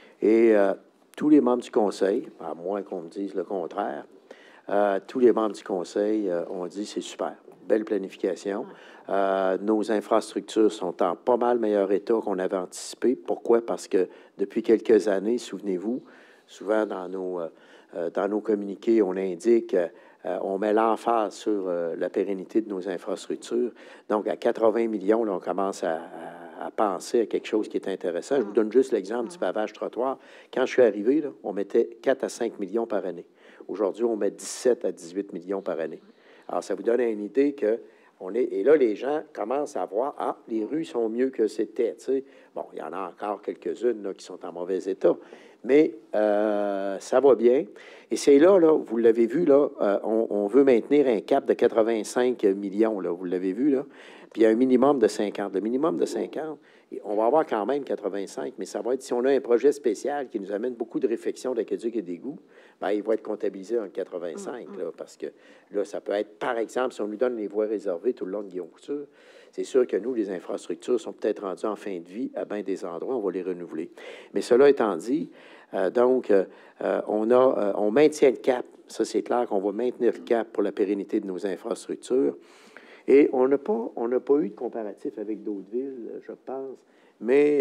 Et euh, tous les membres du conseil, à moins qu'on me dise le contraire, euh, tous les membres du conseil euh, ont dit c'est super, belle planification. Euh, nos infrastructures sont en pas mal meilleur état qu'on avait anticipé. Pourquoi? Parce que depuis quelques années, souvenez-vous, souvent dans nos, euh, dans nos communiqués, on indique, euh, on met l'emphase sur euh, la pérennité de nos infrastructures. Donc, à quatre-vingts millions, là, on commence à, à à penser à quelque chose qui est intéressant. Je vous donne juste l'exemple du pavage trottoir. Quand je suis arrivé, là, on mettait quatre à cinq millions par année. Aujourd'hui, on met dix-sept à dix-huit millions par année. Alors, ça vous donne une idée que on est... Et là, les gens commencent à voir, ah, les rues sont mieux que c'était, tu sais. Bon, il y en a encore quelques-unes là, qui sont en mauvais état, mais euh, ça va bien. Et c'est là, là, vous l'avez vu, là, euh, on, on veut maintenir un cap de quatre-vingt-cinq millions, là, vous l'avez vu, là. Puis il y a un minimum de cinquante. Le minimum de cinquante, on va avoir quand même quatre-vingt-cinq, mais ça va être, si on a un projet spécial qui nous amène beaucoup de réflexions d'aqueduc et d'égouts, bien, il va être comptabilisé en quatre-vingt-cinq, là, parce que là, ça peut être, par exemple, si on lui donne les voies réservées tout le long de Guillaume Couture, c'est sûr que nous, les infrastructures sont peut-être rendues en fin de vie à bien des endroits, on va les renouveler. Mais cela étant dit, euh, donc, euh, on, a, euh, on maintient le cap. Ça, c'est clair qu'on va maintenir le cap pour la pérennité de nos infrastructures. Et on n'a pas, on n'a pas eu de comparatif avec d'autres villes, je pense, mais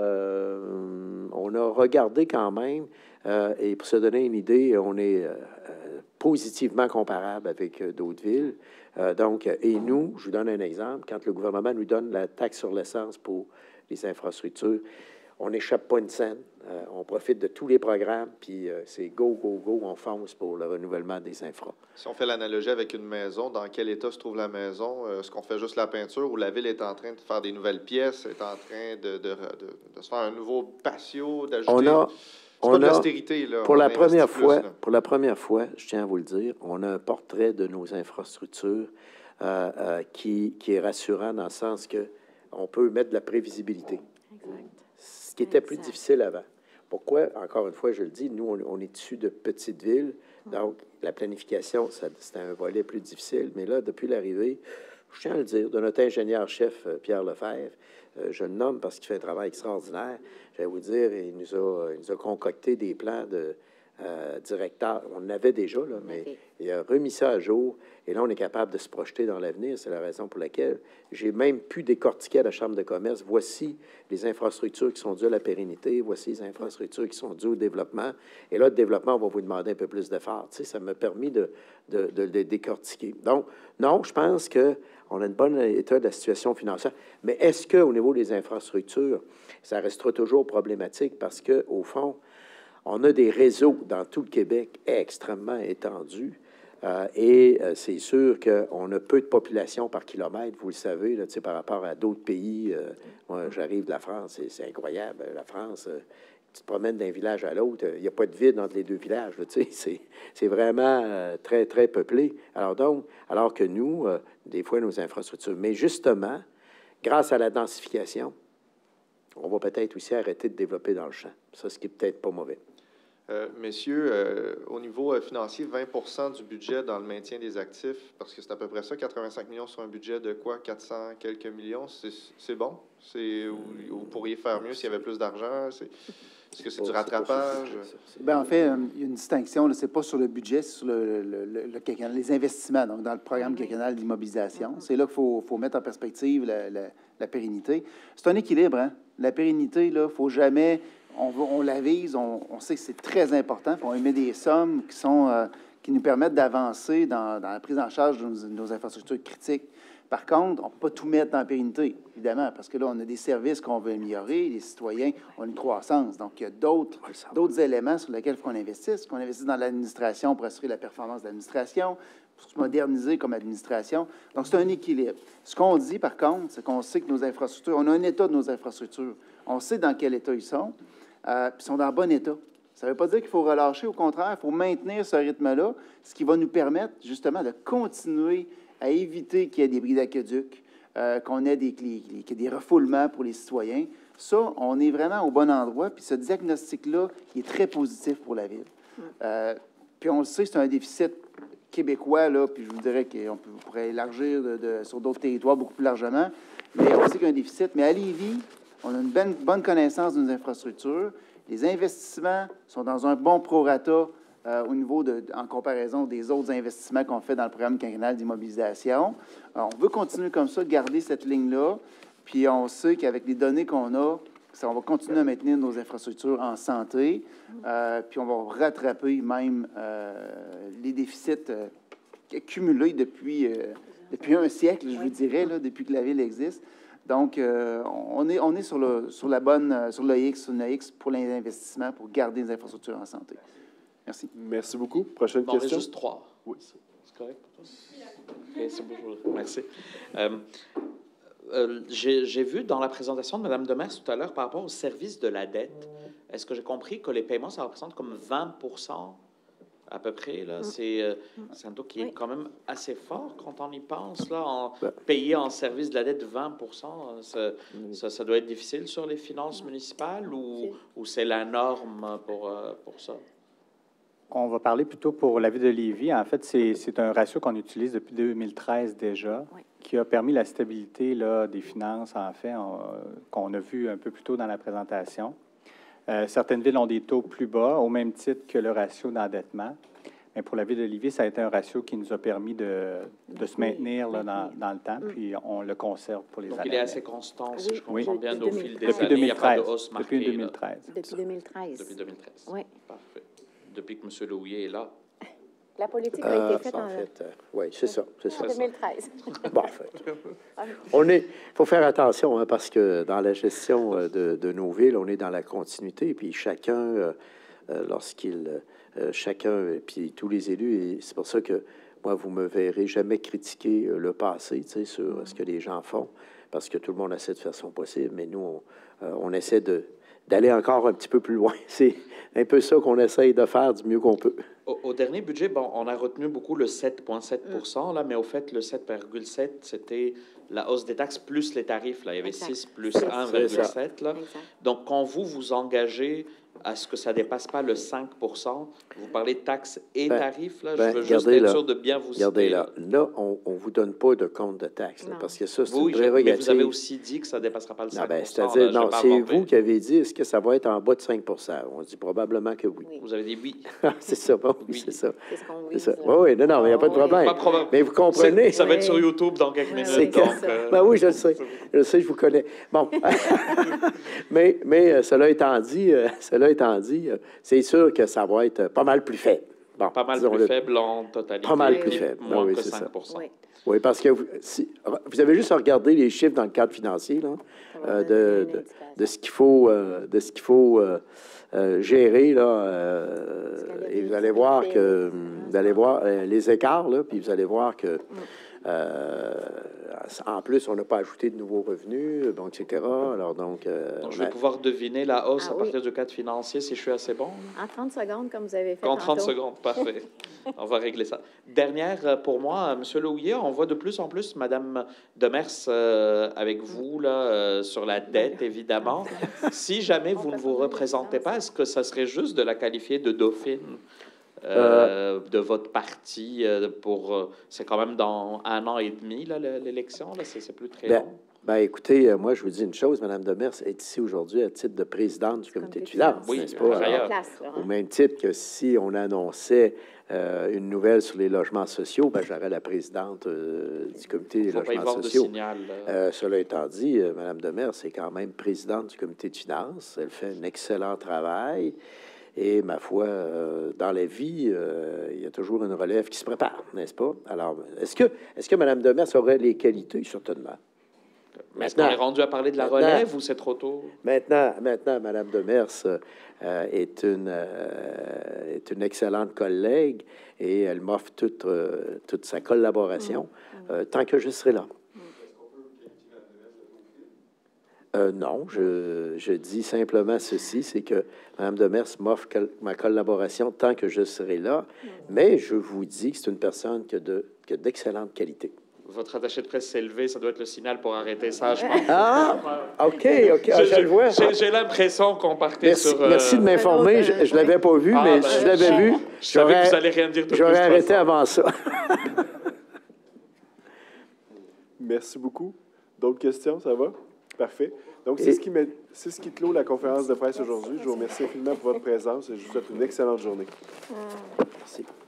euh, on a regardé quand même, euh, et pour se donner une idée, on est euh, positivement comparable avec euh, d'autres villes. Euh, donc, et nous, je vous donne un exemple, quand le gouvernement nous donne la taxe sur l'essence pour les infrastructures, on n'échappe pas une scène. Euh, on profite de tous les programmes, puis euh, c'est go, go, go, on fonce pour le renouvellement des infras. Si on fait l'analogie avec une maison, dans quel état se trouve la maison? Est-ce qu'on fait juste la peinture ou la ville est en train de faire des nouvelles pièces, est en train de, de, de, de se faire un nouveau patio, d'ajouter... On a, c'est on pas de a, l'austérité, là. Pour on la première plus, fois, là. pour la première fois, je tiens à vous le dire, on a un portrait de nos infrastructures euh, euh, qui, qui est rassurant dans le sens que on peut mettre de la prévisibilité. Exact. Ce qui était exact. Plus difficile avant. Pourquoi? Encore une fois, je le dis, nous, on, on est issus de petites villes, donc la planification, c'était un volet plus difficile. Mais là, depuis l'arrivée, je tiens à le dire, de notre ingénieur-chef Pierre Lefebvre, euh, je le nomme parce qu'il fait un travail extraordinaire. Je vais vous dire, il nous a, il nous a concocté des plans de euh, directeur. On en avait déjà, là, mais il a remis ça à jour. Et là, on est capable de se projeter dans l'avenir. C'est la raison pour laquelle j'ai même pu décortiquer à la Chambre de commerce. Voici les infrastructures qui sont dues à la pérennité. Voici les infrastructures qui sont dues au développement. Et là, le développement, on va vous demander un peu plus d'efforts. Tu sais, ça m'a permis de, de, de le décortiquer. Donc, non, je pense qu'on a une bonne état de la situation financière. Mais est-ce qu'au niveau des infrastructures, ça restera toujours problématique parce qu'au fond, on a des réseaux dans tout le Québec extrêmement étendus. Euh, et euh, c'est sûr qu'on a peu de population par kilomètre, vous le savez, là, par rapport à d'autres pays. Euh, moi, j'arrive de la France, et c'est incroyable. La France, euh, tu te promènes d'un village à l'autre, il n'y a pas de vide entre les deux villages. C'est vraiment euh, très, très peuplé. Alors donc, alors que nous, euh, des fois, nos infrastructures. Mais justement, grâce à la densification, on va peut-être aussi arrêter de développer dans le champ. Ça, ce qui est peut-être pas mauvais. Euh, messieurs, euh, au niveau euh, financier, vingt pour cent du budget dans le maintien des actifs, parce que c'est à peu près ça, quatre-vingt-cinq millions sur un budget de quoi? quatre cents quelques millions, c'est bon? Vous pourriez faire mieux s'il y avait plus d'argent? Est-ce que c'est du rattrapage? Bien, en fait, il y a une distinction. Ce n'est pas sur le budget, c'est sur le, le, le, le, les investissements, donc dans le programme quinquennal d'immobilisation. C'est là qu'il faut, faut mettre en perspective la, la, la pérennité. C'est un équilibre, hein? La pérennité, là, il ne faut jamais... On, on la vise, on, on sait que c'est très important, puis on émet des sommes qui, sont, euh, qui nous permettent d'avancer dans, dans la prise en charge de nos, de nos infrastructures critiques. Par contre, on ne peut pas tout mettre dans la pérennité, évidemment, parce que là, on a des services qu'on veut améliorer, les citoyens ont une croissance. Donc, il y a d'autres d'autres éléments sur lesquels il faut qu'on investisse, qu'on investisse dans l'administration pour assurer la performance de l'administration, pour se moderniser comme administration. Donc, c'est un équilibre. Ce qu'on dit, par contre, c'est qu'on sait que nos infrastructures, on a un état de nos infrastructures. On sait dans quel état ils sont. Euh, puis sont dans bon état. Ça ne veut pas dire qu'il faut relâcher. Au contraire, il faut maintenir ce rythme-là, ce qui va nous permettre justement de continuer à éviter qu'il y ait des bris d'aqueduc, euh, qu'on ait des, qu'il y ait des refoulements pour les citoyens. Ça, on est vraiment au bon endroit. Puis ce diagnostic-là, il est très positif pour la ville. Euh, puis on le sait, c'est un déficit québécois, là, puis je vous dirais qu'on pourrait élargir de, de, sur d'autres territoires beaucoup plus largement. Mais on sait qu'il y a un déficit. Mais à Lévis, on a une bonne, bonne connaissance de nos infrastructures. Les investissements sont dans un bon prorata euh, au niveau de, en comparaison des autres investissements qu'on fait dans le programme quinquennal d'immobilisation. On veut continuer comme ça, garder cette ligne-là. Puis on sait qu'avec les données qu'on a, ça, on va continuer à maintenir nos infrastructures en santé. Euh, puis on va rattraper même euh, les déficits euh, accumulés depuis, euh, depuis un siècle, je vous dirais, là, depuis que la ville existe. Donc, euh, on est, on est sur, le, sur la bonne, euh, sur l'A X, sur l'A X pour les investissements, pour garder les infrastructures en santé. Merci. Merci beaucoup. Prochaine bon, question. Juste trois. Oui. C'est correct pour toi? Okay, c'est bon. Merci. Euh, euh, j'ai vu dans la présentation de Mme Demers tout à l'heure par rapport au service de la dette, est-ce que j'ai compris que les paiements, ça représente comme vingt pour cent à peu près, là, c'est euh, un taux qui est quand même assez fort quand on y pense, là, en payer en service de la dette vingt pour cent, ça, ça, ça doit être difficile sur les finances municipales ou, ou c'est la norme pour, euh, pour ça? On va parler plutôt pour la ville de Lévis. En fait, c'est un ratio qu'on utilise depuis deux mille treize déjà, oui, qui a permis la stabilité là, des finances, en fait, qu'on a vu un peu plus tôt dans la présentation. Euh, certaines villes ont des taux plus bas, au même titre que le ratio d'endettement. Mais pour la ville de Lévis, ça a été un ratio qui nous a permis de, de se maintenir là, dans, dans le temps, puis on le conserve pour les années. Donc, il est assez constant, si oui, je comprends oui, bien, au fil des depuis années. Il n'y a pas de hausse marquée. Depuis deux mille treize. Là. Depuis deux mille treize. Depuis deux mille treize. Oui. Parfait. Depuis que M. Louillet est là. La politique a euh, été faite en... en fait, euh, oui, c'est ça, c'est ça. deux mille treize. Bon, en fait. On est, faut faire attention, hein, parce que dans la gestion euh, de, de nos villes, on est dans la continuité, puis chacun, euh, euh, lorsqu'il, euh, chacun, et puis tous les élus, et c'est pour ça que moi, vous me verrez jamais critiquer euh, le passé, tu sais, sur mm. ce que les gens font, parce que tout le monde essaie de faire son possible, mais nous, on, euh, on essaie de d'aller encore un petit peu plus loin. C'est un peu ça qu'on essaye de faire du mieux qu'on peut. Au, au dernier budget, bon, on a retenu beaucoup le sept virgule sept pour cent, là, mais au fait, le sept virgule sept, c'était la hausse des taxes plus les tarifs. Là. Il y avait exact. six plus un virgule sept. Là. Donc, quand vous vous engagez à ce que ça ne dépasse pas le cinq pour cent. Vous parlez de taxes et ben, tarifs, là. Ben, je veux juste être sûr de bien vous regardez citer. Là, là on ne vous donne pas de compte de taxes, là, parce que ça, c'est oui, une prérogative. Mais vous avez aussi dit que ça ne dépassera pas le cinq pour cent. Non, ben, c'est-à-dire, non, c'est vous qui avez dit, est-ce que ça va être en bas de cinq pour cent? On dit probablement que oui. oui. Vous avez dit oui. c'est ça, bon, oui, oui. c'est ça. C'est ce qu'on veut ça. Oui, oui, non, non, il n'y a pas de problème. Pas proba... Mais vous comprenez. Ça va être sur YouTube dans quelques minutes. C'est donc, euh... ben oui, je le sais. Je le sais, je vous connais. Bon. mais, mais cela étant dit, euh, cela étant dit, euh, c'est sûr que ça va être pas mal plus faible. Bon, pas mal plus faible en totalité. Pas mal plus faible. Moins oui, que cinq pour cent. Oui. oui, parce que vous, si, vous avez juste à regarder les chiffres dans le cadre financier là, euh, de, de, de ce qu'il faut, euh, de ce qu'il faut euh, euh, gérer là, euh, et vous allez voir que vous allez voir euh, les écarts là, puis vous allez voir que euh, en plus, on n'a pas ajouté de nouveaux revenus, bon, et cetera. Alors, donc, euh, donc je vais a... pouvoir deviner la hausse ah, à partir oui. du cadre financier si je suis assez bon. En trente secondes, comme vous avez fait. En trente tantôt. secondes, parfait. On va régler ça. Dernière pour moi, M. Lehouillier, on voit de plus en plus Mme Demers euh, avec vous là, euh, sur la dette, évidemment. Si jamais vous ne vous représentez pas, est-ce que ça serait juste de la qualifier de dauphine? Euh, de votre parti euh, pour... Euh, c'est quand même dans un an et demi, là, l'élection, là, c'est, c'est plus très ben, long. Ben, écoutez, euh, moi, je vous dis une chose, Mme Demers est ici aujourd'hui à titre de présidente du comité de finances, oui, n'est-ce pas? Alors, place, là, hein? Au même titre que si on annonçait euh, une nouvelle sur les logements sociaux, ben, j'aurais la présidente euh, du comité des logements sociaux. De signal, euh, cela étant dit, euh, Mme Demers est quand même présidente du comité de finances. Elle fait un excellent travail. Et ma foi, euh, dans la vie, euh, il y a toujours une relève qui se prépare, n'est-ce pas? Alors, est-ce que, est-ce que Mme Demers aurait les qualités? Certainement. Mais est-ce qu'on est rendu à parler de la relève ou c'est trop tôt? Maintenant, maintenant Mme Demers euh, est, une, euh, est une excellente collègue et elle m'offre toute, euh, toute sa collaboration mmh. euh, tant que je serai là. Euh, non, je, je dis simplement ceci, c'est que Mme Demers m'offre ma collaboration tant que je serai là, mais je vous dis que c'est une personne qui a, de, qui a d'excellentes qualités. Votre attaché de presse s'est levé, ça doit être le signal pour arrêter ça, je pense. Ah, OK, OK, ah, je, je le vois. J'ai, j'ai l'impression qu'on partait merci, sur... Euh... Merci de m'informer, je ne l'avais pas vu, ah, mais ben, si je l'avais vu, je savais que vous allez rien dire de j'aurais arrêté avant ça. Merci beaucoup. D'autres questions, ça va? Parfait. Donc, c'est, Et... ce qui met, c'est ce qui clôt la conférence de presse aujourd'hui. Je vous remercie infiniment pour votre présence et je vous souhaite une excellente journée. Merci.